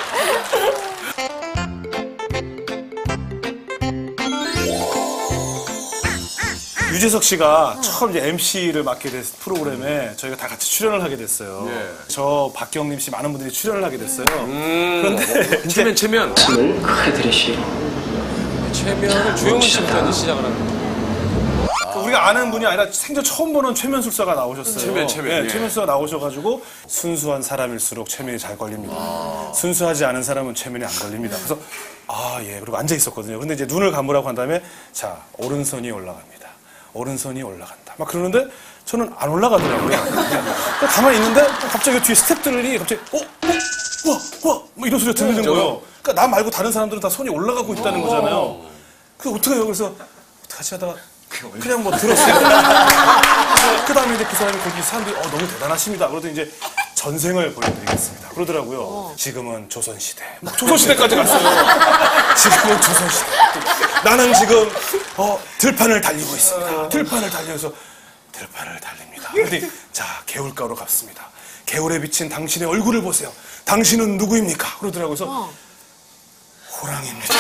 유재석 씨가 처음 이제 MC를 맡게 됐 프로그램에 저희가 다 같이 출연을 하게 됐어요. 저 박경림 씨 많은 분들이 출연을 하게 됐어요. 그런데 이제 체면. 힘을 크게 들이쉬고 체면을 주영훈 씨부터 이제 시작을 하는 거예요. 우리가 아는 분이 아니라 생전 처음 보는 최면술사가 나오셨어요. 체면. 최면술사가 나오셔가지고 순수한 사람일수록 최면이 잘 걸립니다. 순수하지 않은 사람은 최면이 안 걸립니다. 그래서 예 그리고 앉아 있었거든요. 근데 이제 눈을 감으라고 한 다음에 자 오른손이 올라갑니다. 오른손이 올라간다. 막 그러는데 저는 안 올라가더라고요. 가만히 있는데 갑자기 뒤에 스태프들이 갑자기 와 뭐 이런 소리가 들리는 거예요. 그러니까 나 말고 다른 사람들은 다 손이 올라가고 있다는 거잖아요. 그래서 어떻게 해요? 그래서 어떡하지 하다가 그냥 뭐 들었어요. 그 다음에 이제 그 사람이 거기 사람들이 너무 대단하십니다. 그러더니 이제 전생을 보여드리겠습니다. 그러더라고요. 지금은 조선시대. 뭐 조선시대까지 갔어요. 지금은 조선시대. 나는 지금 들판을 달리고 있습니다. 들판을 달려서 들판을 달립니다. 그러더니 자 개울가로 갔습니다. 개울에 비친 당신의 얼굴을 보세요. 당신은 누구입니까? 그러더라고요. 그래서 호랑입니다.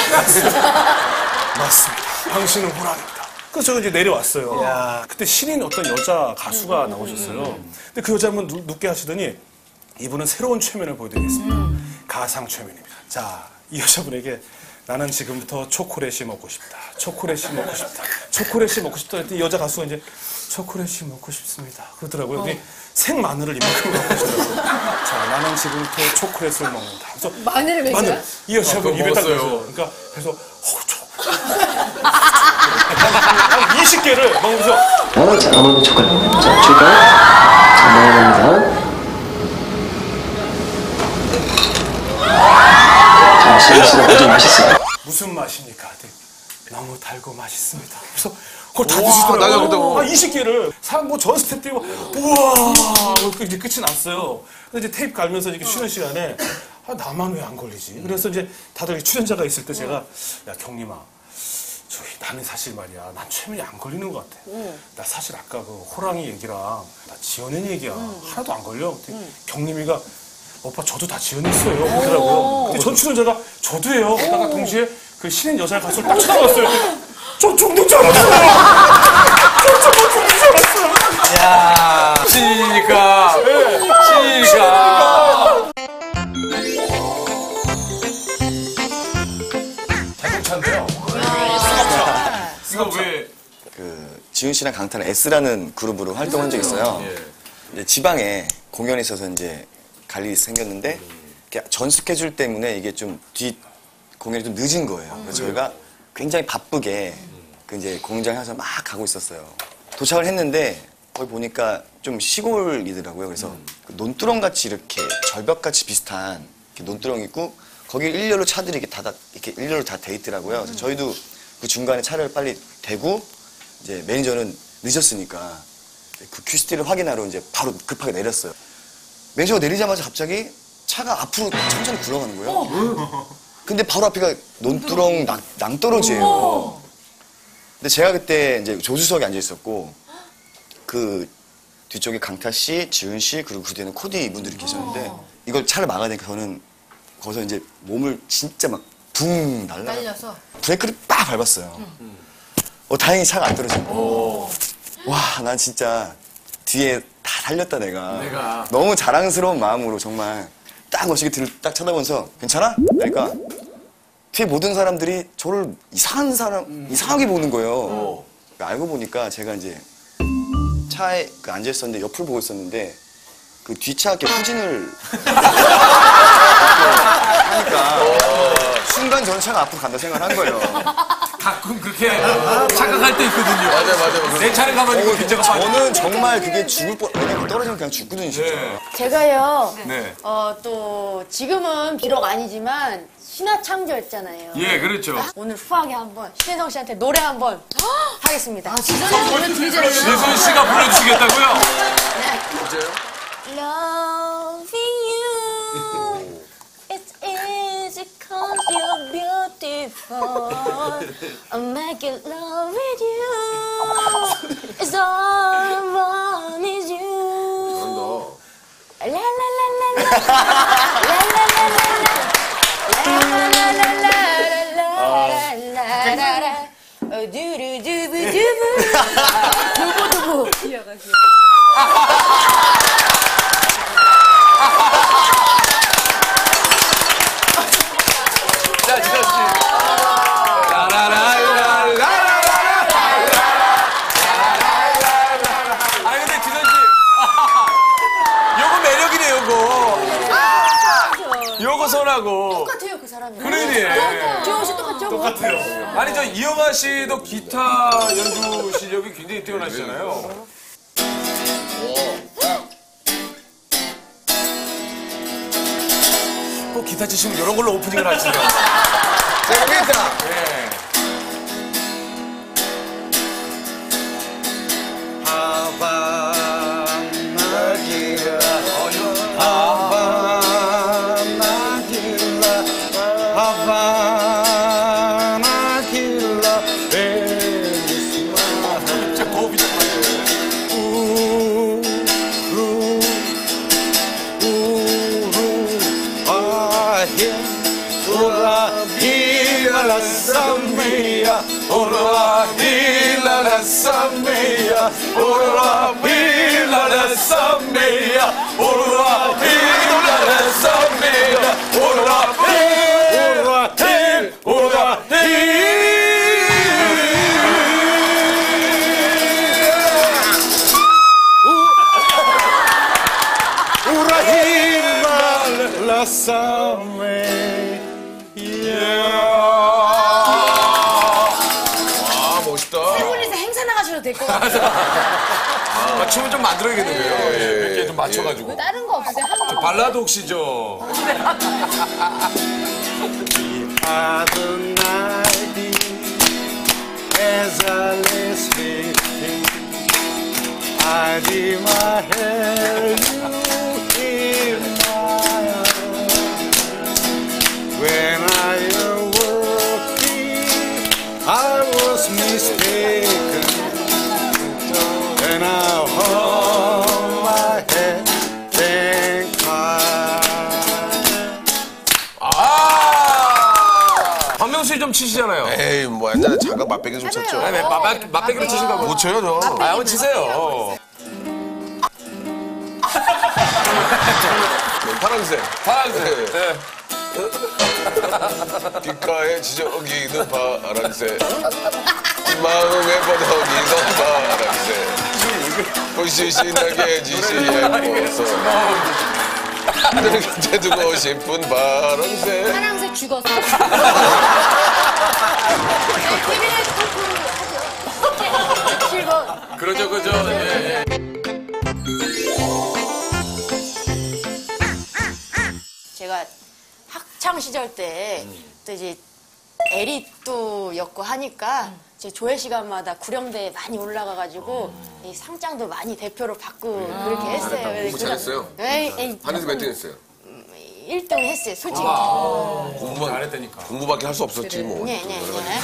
맞습니다. 당신은 호랑입니다. 그래서 제가 이제 내려왔어요. 그때 신인 어떤 여자 가수가 나오셨어요. 근데 그 여자 한번 눕게 하시더니 이분은 새로운 최면을 보여드리겠습니다. 가상 최면입니다. 자, 이 여자분에게 나는 지금부터 초콜릿이 먹고 싶다. 초콜릿이 먹고 싶다. 초콜릿이 먹고 싶다 했더니 여자 가수가 이제 초콜릿이 먹고 싶습니다. 그러더라고요. 생마늘을 이만큼 먹고 싶더라고요. 자, 나는 지금부터 초콜릿을 먹는다. 그래서 마늘을 먹어요? 마늘. 이 여자분 입에 딱 먹었어요. 넣어요. 그러니까 그래서 한 20개를 먹으면서 자 아몬드 초콜릿 자 출발 자 먹어봅니다. 자 시원시원 아주 맛있어요. 무슨 맛입니까? 너무 달고 맛있습니다. 그래서 그걸 다 드시더라고요. 20개를 전 스태프들이 우와 이제 끝이 났어요. 그래서 이제 테이프 갈면서 이렇게 쉬는 시간에 나만 왜 안 걸리지? 그래서 이제 다들 출연자가 있을 때 제가 야 경림아 나는 사실 말이야 난 최면이 안 걸리는 것 같아. 나 사실 아까 그 호랑이 얘기랑 나 지어낸 얘기야 하나도 안 걸려. 경림이가 오빠 저도 다 지어냈어요 그러더라고요. 근데 전 출연자가 저도예요. 그러다가 동시에 그 신인 여자 가수를 딱 쳐다봤어요. 저 죽는 줄 알았어요. 저 정말 죽는 줄 알았어요. 야, 시가. 자동차인데요. 이거 왜? 지훈 씨랑 강타는 S라는 그룹으로 활동한 적이 있어요. 이제 지방에 공연이 있어서 이제 갈 일이 생겼는데 전 스케줄 때문에 이게 좀 뒤 공연이 좀 늦은 거예요. 그래서 저희가 굉장히 바쁘게 이제 공연장에 가서 막 가고 있었어요. 도착을 했는데 거기 보니까 좀 시골이더라고요. 그래서 그 논두렁 같이 이렇게 절벽같이 비슷한 이렇게 논두렁 있고 거기 일렬로 차들이 이렇게 일렬로 다 돼 있더라고요. 그래서 저희도 그 중간에 차를 빨리 대고 이제 매니저는 늦었으니까 그 큐시티를 확인하러 이제 바로 급하게 내렸어요. 매니저가 내리자마자 갑자기 차가 앞으로 천천히 굴러가는 거예요. 근데 바로 앞에가 논두렁 낭떠러지예요. 근데 제가 그때 이제 조수석에 앉아 있었고 그 뒤쪽에 강타 씨, 지훈 씨 그리고 그 뒤에는 코디 분들이 계셨는데 이걸 차를 막아야 되니까 저는 거기서 이제 몸을 진짜 막 붕 날려서 브레이크를 빡 밟았어요. 다행히 차가 안 떨어지고. 와, 난 진짜 뒤에 다 달렸다 내가. 너무 자랑스러운 마음으로 정말 딱 멋있게 뒤를 딱 쳐다보면서 괜찮아? 그러니까 뒤에 모든 사람들이 저를 이상하게 보는 거예요. 알고 보니까 제가 이제 차에 그 앉아 있었는데 옆을 보고 있었는데 그 뒷차 이렇게 후진을 하니까 순간 저는 차가 앞으로 간다 생각을 한 거예요. 가끔 그렇게 착각할 때 있거든요. 맞아요. 내 차를 가면 이거 긴장가 저는 정말 그게 죽을 뻔, 왜냐면 떨어지면 그냥 죽거든요, 진짜. 제가요. 네. 또 지금은 비록 아니지만 신화창조였잖아요. 예, 그렇죠. 오늘 후하게 한번 신혜성 씨한테 노래 한번 하겠습니다. 오늘 되게 잘해요. 예순 씨가 불러주시겠다고요? Loving you, it's easy 'cause you're beautiful. I'm making love with you. It's all I want is you. La la la la la, la la la la la, la la la la la la la la. 두루두부두부. 두부두부. 자, 지선 씨. 아니, 근데 지선 씨. 요거 매력이네, 요거. 요거 선하고. 똑같아요, 그 사람이. 그러니. 지원 씨 똑같죠? 똑같아요. 아니, 저 이영아 씨도 기타 연주 실력이 굉장히 뛰어나시잖아요. 꼭 기타 치시면 이런 걸로 오프닝을 하시네요. 재밌다. 예. 진짜 호흡이 좀 맞아요. 아, 멋있다. 일본에서 행사 나가셔도 될 것 같아요. 춤을 좀 만들어야겠는데요. 몇 개 좀 맞춰가지고. 다른 거 없어요? 저 발라드 혹시죠? As I lay sleeping, I did my hair, you in my arms. When I awoke, I was mistaken, and I hung my head and cried. 박명수 씨 좀 치시잖아요. 에이, 뭐 옛날에 장갑 맛배기 좀 쳤죠. 아니, 맛배기로 치신가 보요 못 쳐요, 저. 아, 한번 치세요. 파란색. 파란색. 네. 귓가에 지저귀는 파란색. 마음에 버덕이던 파란색. 불시신하게 지시 예뻐서. 하늘 곁에 두고 싶은 파란색. 파랑색 죽었어. 그러죠, 그죠. 예, 예. 제가 학창 시절 때 또 이제 에리또였고 하니까 제 조회 시간마다 구령대에 많이 올라가가지고 이 상장도 많이 대표로 받고 그렇게 했어요. 공부 잘했어요? 네, 한에서 몇 등 했어요? 1등 했어요, 솔직히. 공부만 잘했다니까. 공부밖에 할 수 없었지 뭐. 네, 네, 네.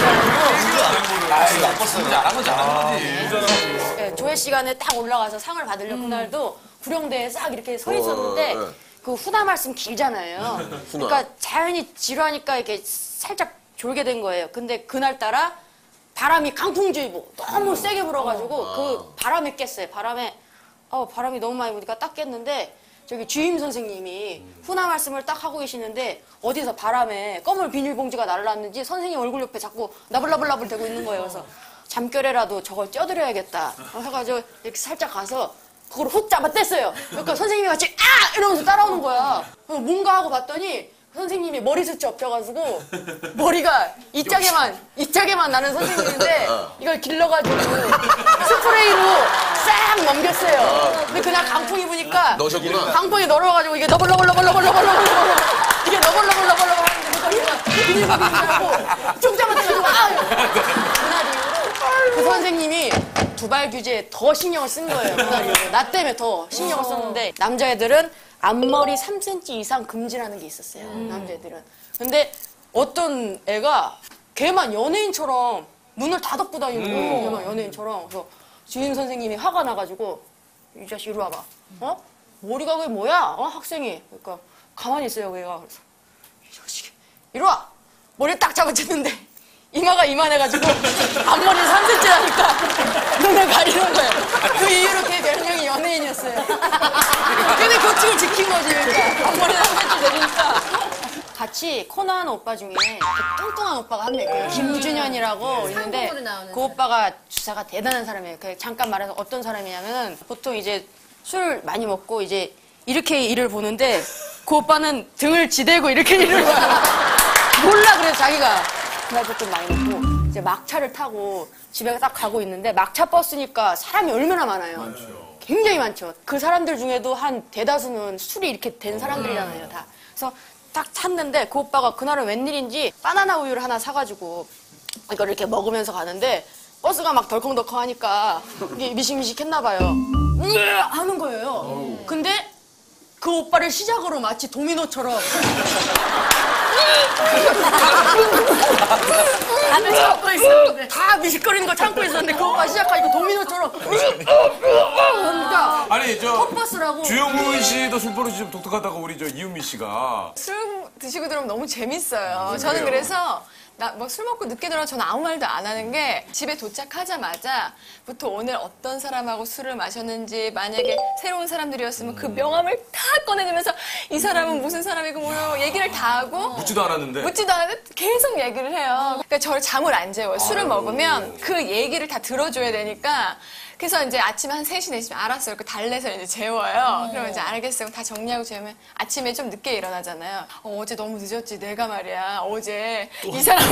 잘하면 잘하는 거지. 네, 조회 시간에 딱 올라가서 상을 받으려고 그날도 구령대에 싹 이렇게 서 있었는데 네. 그 후다 말씀 길잖아요. 그러니까 자연히 지루하니까 이렇게 살짝 졸게 된 거예요. 근데 그날따라 바람이 강풍주의보 너무 세게 불어가지고 그 바람에 깼어요. 바람이 너무 많이 부니까 딱 깼는데 저기 주임 선생님이 훈화 말씀을 딱 하고 계시는데 어디서 바람에 검은 비닐봉지가 날아왔는지 선생님 얼굴 옆에 자꾸 나불나불나불 대고 있는 거예요. 그래서 잠결에라도 저걸 쪄드려야겠다 해가지고 이렇게 살짝 가서 그걸 훅 잡아 뗐어요. 그러니까 선생님이 같이 아! 이러면서 따라오는 거야. 뭔가 하고 봤더니 선생님이 머리숱이 없어가지고 머리가 이 짝에만 나는 선생님인데 이걸 길러가지고 스프레이로 싹 넘겼어요. 근데 그날 강풍이 부니까 넣으셨구나. 강풍이 널어가지고 이게 너벌너벌너벌너벌너벌 이게 너벌너벌너벌너벌 하는데 비닐하고 쭉 잡아떼가지고 그날 이후로 그 선생님이 두발 규제에 더 신경을 쓴 거예요. 그날 이후로 나 때문에 더 신경을 썼는데 남자애들은 앞머리 3cm 이상 금지라는 게 있었어요. 남자애들은. 근데 어떤 애가 걔만 연예인처럼 눈을 다 덮고 다니는 거예요. 걔만 연예인처럼. 그래서 주임 선생님이 화가 나가지고 이 자식 이리 와봐. 어? 머리가 그게 뭐야? 어? 학생이. 그러니까 가만히 있어요. 얘가. 그래서 이 자식이 이리 와. 머리를 딱 잡아챘는데 이마가 이만해가지고 앞머리는 3cm라니까 눈을 가리는 거예요. 그 이후로 걔 별명이 연예인이었어요. 근데 규칙을 지킨 거지. 그러니까 앞머리는 3cm 내리니까. 같이 코너하는 오빠 중에 뚱뚱한 오빠가 한 명 있고요. 김준현이라고 있는데 상품으로 나오는 그 오빠가 주사가 대단한 사람이에요. 잠깐 말해서 어떤 사람이냐면 보통 이제 술 많이 먹고 이제 이렇게 일을 보는데 그 오빠는 등을 지대고 이렇게 일을 봐요. 몰라 그래서 자기가 그날도 좀 많이 먹고 이제 막차를 타고 집에 딱 가고 있는데 막차 버스니까 사람이 얼마나 많아요. 굉장히 많죠. 그 사람들 중에도 한 대다수는 술이 이렇게 된 사람들이잖아요, 다. 그래서 딱 탔는데 그 오빠가 그날은 웬일인지 바나나 우유를 하나 사가지고 이걸 이렇게 먹으면서 가는데 버스가 막 덜컹덜컹 하니까 이게 미식미식했나 봐요. 하는 거예요. 근데 그 오빠를 시작으로 마치 도미노처럼 다들 참고 있었는데 다 미식거리는 거 참고 있었는데 그 오빠 시작하니까 도미노처럼 그러니까 아니 저 컵버스라고 주영훈 씨도 술버릇이 좀 독특하다고 우리 저 이은미 씨가 술 드시고 들어오면 너무 재밌어요. 저는 그래서 술 먹고 늦게 들어가면 저는 아무 말도 안 하는 게 집에 도착하자마자부터 오늘 어떤 사람하고 술을 마셨는지 만약에 새로운 사람들이었으면 그 명함을 다 꺼내들면서 이 사람은 무슨 사람이고 뭐 얘기를 다 하고 묻지도 않았는데 계속 얘기를 해요. 그러니까 저를 잠을 안 재워요. 술을 먹으면 그 얘기를 다 들어줘야 되니까 그래서 이제 아침에 한 3시, 4시면 알았어요. 이렇게 달래서 이제 재워요. 그러면 이제 알겠어요. 다 정리하고 재우면 아침에 좀 늦게 일어나잖아요. 어제 너무 늦었지. 내가 말이야. 어제 이 사람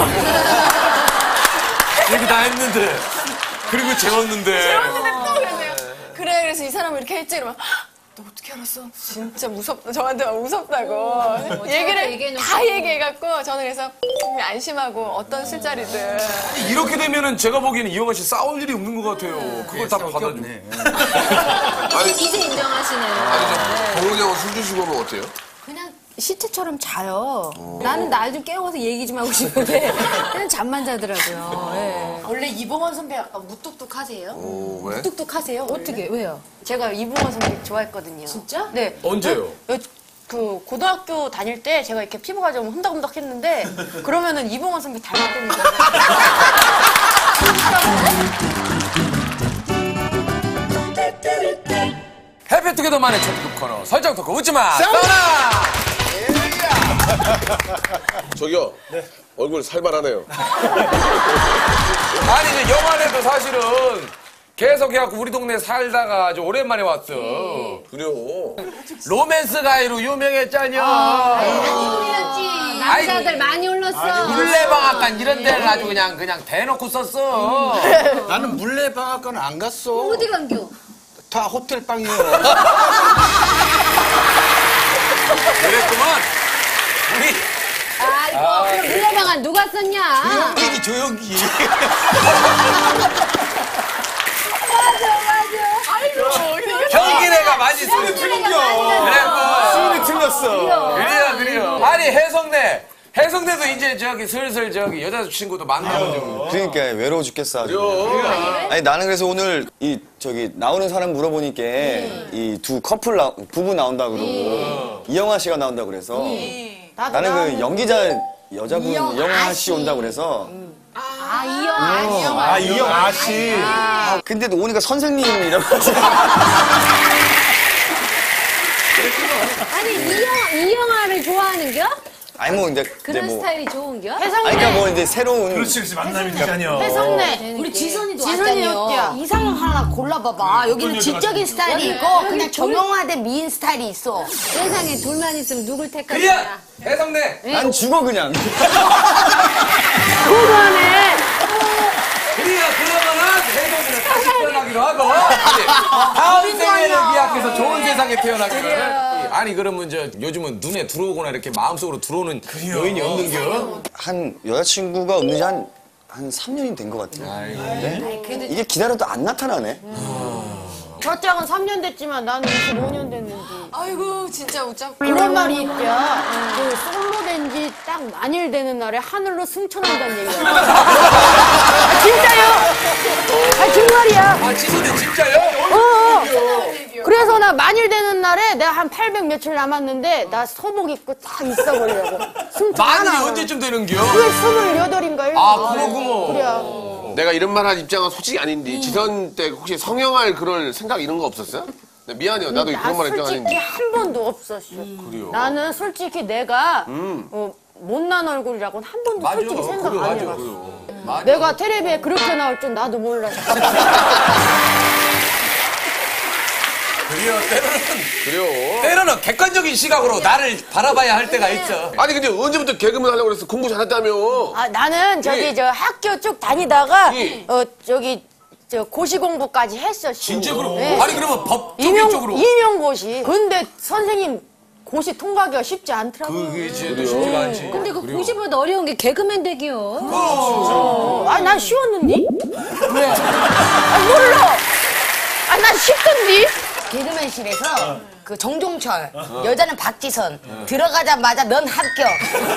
얘기 다 했는데 그리고 재웠는데 재웠는데 또 그러세요. 그래 그래서 이 사람을 이렇게 했지. 이러면 너 어떻게 알았어? 진짜 무섭다. 저한테 무섭다고. 얘기를 다 얘기해갖고 저는 그래서 좀 안심하고 어떤 술자리든. 이렇게 되면은 제가 보기에는 이영아 씨 싸울 일이 없는 것 같아요. 그걸 다 받아주고. 이제 인정하시네요. 동훈이 형은 술 드시고 오면 어때요? 그냥 시체처럼 자요. 나는 날 좀 깨워서 얘기 좀 하고 싶은데 그냥 잠만 자더라고요. 예. 원래 이봉원 선배 약간 무뚝뚝하세요? 왜? 무뚝뚝하세요? 어떻게 왜요? 제가 이봉원 선배 좋아했거든요. 진짜? 네. 언제요? 그 고등학교 다닐 때 제가 이렇게 피부가 좀 흠덕흠덕 했는데 그러면은 이봉원 선배 닮았거든요. 해피투게더만의 첫 토크 코너 설정 토크 웃지마 사우나. 저기요. 얼굴 살만하네요. 아니 이제 영화에도 사실은 계속 해갖고 우리 동네 살다가 아주 오랜만에 왔어. 그래요. 로맨스 가이로 유명했잖여. 남자들 많이 올랐어. 물레방앗간 이런 데를 아주 그냥 대놓고 썼어. 나는 물레방앗간은 안 갔어. 어디 간겨? 다 호텔 빵이요. 그랬구만. 우리 아이고, 그럼 물레방앗 누가 썼냐? 조용히. 경기래가 많이 쓰는 수준이 틀렸어. 그래요. 아니 해성대도 이제 저기 슬슬 저기 여자친구도 만나고 좀. 그러니까 외로워 죽겠어. 아주. 아니 나는 그래서 오늘 나오는 사람 물어보니까 이 두 커플 부부 나온다 그러고 이영하 씨가 나온다 그래서 나는 그 연기자 여자분 이영하 씨 온다 그래서 이영아 씨. 근데도 오니까 선생님이라고 하지. 아니 이영화를 좋아하는겨? 아니 뭐 근데 그런 뭐 스타일이 좋은겨? 아니 그러니까 뭐 이제 새로운 그렇지 만남이 되자뇨. 혜성네. 우리 지선이도 지선이 왔다며. 어때요? 이상형 하나 골라봐봐. 여기는 지적인 스타일이 있고 그냥 정형화된 미인 스타일이 있어. 세상에 둘만 있으면 누굴 택할 그리야 거야? 혜성네. 난 죽어 그냥. 그만해. 그리야 그러면은 혜성이는 다시 태어나기로 하고 다음 생애를 기약해서 좋은 세상에 태어나기를. 아니 그러면 요즘은 눈에 들어오거나 이렇게 마음속으로 들어오는 여인이 없는겨? 한 여자친구가 없는 지 한 3년이 된 것 같아요. 근데 이게 기다려도 안 나타나네. 저 짝은 3년 됐지만 나는 25년 됐는데. 아이고 진짜 웃자. 그런 말이 있자. 그 솔로 된 지 딱 만일 되는 날에 하늘로 승천한다는 얘기야. 아, 진짜요? 아, 정말이야. 아 지선이 진짜요? 그래서 나 만일 되는 날에 내가 한 800 며칠 남았는데 나 소복 입고 딱 있어보려고. 만일이 언제쯤 되는겨? 그게 28인가 7. 아 그러구먼. 그래. 내가 이런 말 할 입장은 솔직히 아닌데 지선 때 혹시 성형할 그럴 생각 이런 거 없었어요? 네, 미안해요. 나도 나 그런 말 입장 솔직히 아닌데. 한 번도 없었어. 그래요? 나는 솔직히 내가 못난 얼굴이라고는 한 번도 맞아. 솔직히 생각 그래, 안 맞아. 해봤어. 그래요. 맞아. 내가 텔레비에 그렇게 나올 줄 나도 몰랐어. 그래요. 그래요. 때로는 객관적인 시각으로 나를 바라봐야 할 때가 있어. 아니 근데 언제부터 개그맨 하려고 그랬어? 공부 잘했다며. 아, 나는 저기 예. 저 학교 쭉 다니다가 예. 저기 저 고시 공부까지 했어. 진짜 그럼? 네. 아니 그러면 법조계 쪽으로. 임용고시. 근데 선생님 고시 통과하기가 쉽지 않더라고요. 그게 진짜 쉽지가 않지. 근데 그 고시보다 어려운 게 개그맨 되기요. 아니 난 쉬웠는데? 왜? 아니 몰라. 아니 난 쉽던데? 개그맨실에서 그 정종철, 여자는 박지선, 들어가자마자 넌 합격.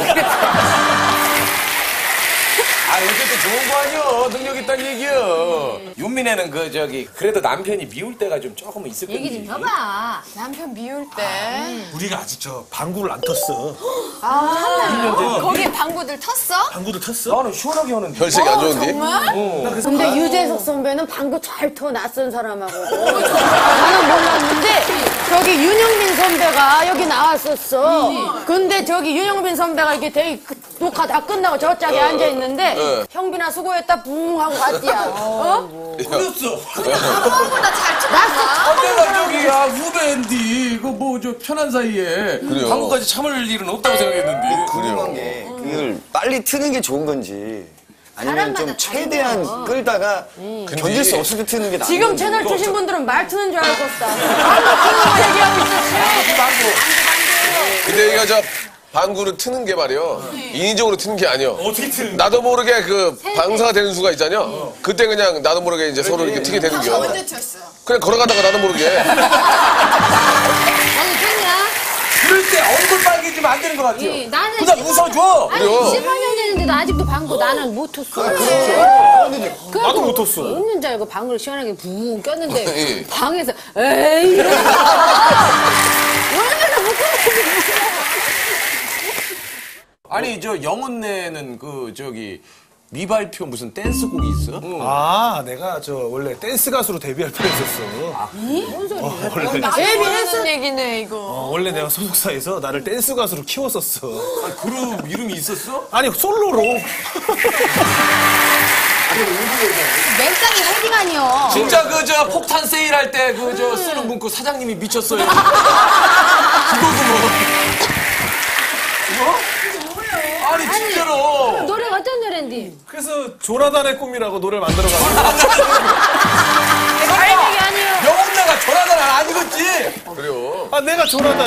아 어쨌든 좋은 거 아니여. 능력 있다는 얘기여. 윤민혜는 그래도 남편이 미울 때가 좀 조금 있을 건지. 얘기 좀 해봐. 남편 미울 때 우리가 아직 방구를 안 텄어. 거기에 방구들 텄어? 방구를 텄어? 나는 시원하게 하는데. 혈색이 안 좋은데? 정말? 근데 유재석 선배는 방구 잘 터 낯선 사람하고 나는 몰랐는데 저기 윤영빈 선배가 여기 나왔었어. 근데 저기 윤영빈 선배가 이렇게 되게 녹화 다 끝나고 저 짝에 앉아 있는데 형빈아 수고했다 붕 하고 갔디야. 그랬어. 그거보다 잘 낯선 내가 저기야 후배인데 이거 뭐 저 편한 사이에 그래요. 방금까지 참을 일은 없다고 생각했는데. 궁금한 게 그걸 빨리 트는 게 좋은 건지 아니면 좀 최대한 끌다가 견딜 수 없을 때 트는 게 나은 지금 건지. 채널 트신 분들은 말 트는 줄 알겠다. 방구 트는 거 얘기하고 있었지. 근데 여기가 방구를 트는 게 말이요. 인위적으로 트는 게 아니요. 어떻게 트는 나도 모르게 그 방사가 되는 수가 있잖아요. 그때 그냥 나도 모르게 이제 서로 이렇게 트게 되는 겨. 언제 텄어? 그냥 걸어가다가 나도 모르게. 너는 팬이야? 그럴 때 얼굴 빨개지면 안 되는 것 같아요. 예, 나는 그냥 웃어줘. 아니 그래요. 15년 됐는데도 아직도 방구 나는 못 텄어. 나도 못 텄어. 웃는 줄 알고 방구를 시원하게 붕 꼈는데 예. 방에서 에이 이러면서 얼마나 못 꼈는지. 아니 저 영혼내는 미발표 무슨 댄스곡이 있어? 아, 내가 원래 댄스 가수로 데뷔할 뻔했었어. 뭔 소리야? 원래, 데뷔했는 얘기네 이거. 원래 내가 소속사에서 나를 댄스 가수로 키웠었어. 아, 그룹 이름이 있었어? 아니, 솔로로. 맨땅에 헤딩 아니요. 진짜 폭탄 세일할 때 쓰는 문구 사장님이 미쳤어요. 그거구먼. 뭐? 아니 진짜로. 노래가 어떤 노래인데? 그래서 조나단의 꿈이라고 노래를 만들어가지고. 다른 얘기 아니에요. 영혼내가 전화가 아니겠지? 그래요. 아, 내가 조나단.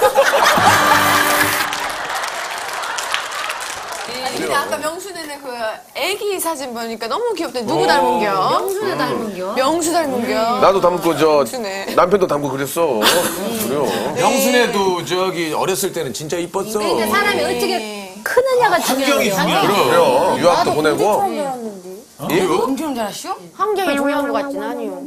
근데 아까 명수네는 그 애기 사진 보니까 너무 귀엽다. 누구 닮은겨? 명수나 닮은겨? 명수 닮은겨. 나도 닮고 명수네. 남편도 닮고 그랬어. 그래요. 명순애도 어렸을 때는 진짜 이뻤어. 그러니까 사람이 어떻게 크느냐가 중요한 거야. 그래요. 유학도 보내고. 엄청 잘하시오? 환경이 중요한 것 같진 않아요.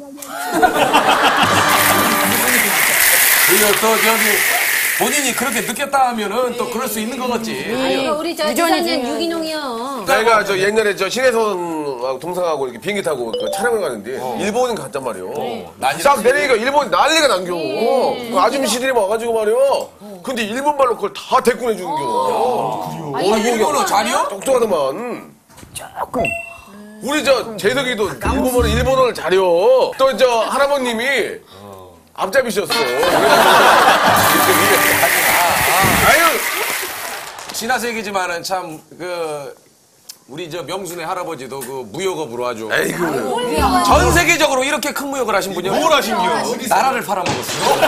그리고 또 본인이 그렇게 느꼈다 하면은 또 그럴 수 있는 거겠지. 아이고 우리 저 지사님 유기농이요. 내가 옛날에 신혜선하고 동생하고 이렇게 비행기 타고 촬영을 가는데 일본인 갔단 말이에요. 딱 내리니까 일본이 난리가 난겨. 아줌씨들이 와가지고 말이요. 근데 일본말로 그걸 다 대꾸해 주는 겨. 일본어 잘해요? 똑똑하더만. 조금. 우리 저 재석이도 일본어를 잘해. 또 저 할아버님이 앞잡이셨어. 아유, 지나서 얘기지만은 참, 우리 저 명순의 할아버지도 그 무역업으로 아주. 전 세계적으로 이렇게 큰 무역을 하신 분이요. 뭘 하신겨? 나라를 팔아먹었어요.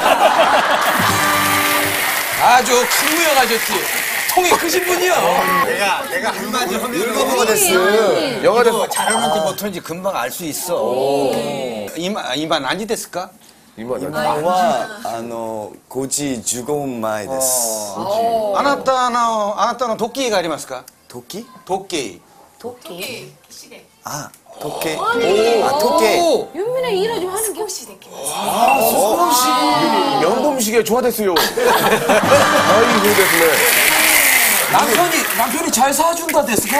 아주 큰 무역 하셨지. 통이 크신 분이요. 내가 한마디 하면 일본어가 됐어. 영화 됐어. 잘하는지 못하는지 금방 알 수 있어. 이마 난지 됐을까? 이만. 今は5時15分前ですあなたの時計がありますか？ 時時計。 あ時計あ時計 윤민아 일어 좀 하는 게. 명범식에 좋아됐어요. 아이고, 됐네. 남편이 잘 사준다 됐을까?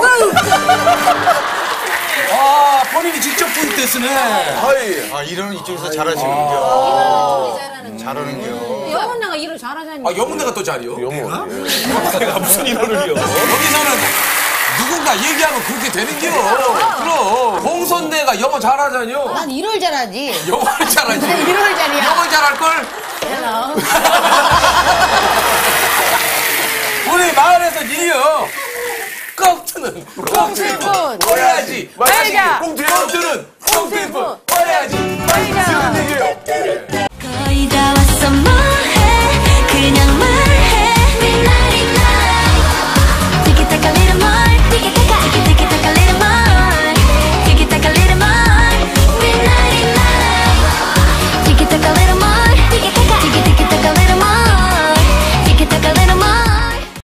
본인이 직접 부입됐으네. 하이. 이런 이쪽에서 잘하시는겨. 잘하는겨. 영원나가 일을 잘하잖니. 영문대가 또 잘이요. 영어. 내가 무슨 일어를요? 여기서는 누군가 얘기하면 그렇게 되는겨. 그럼 홍선대가 영어 잘하잖요. 난 일을 잘하지. 영어를 잘하지. 일을 잘이야. 영어 잘할걸? 우리 마을에서 니요. 꽁트는 꽁트는 버려야지. 말자. 꽁트는 꽁트는 버려야지. 지금 얘기해요.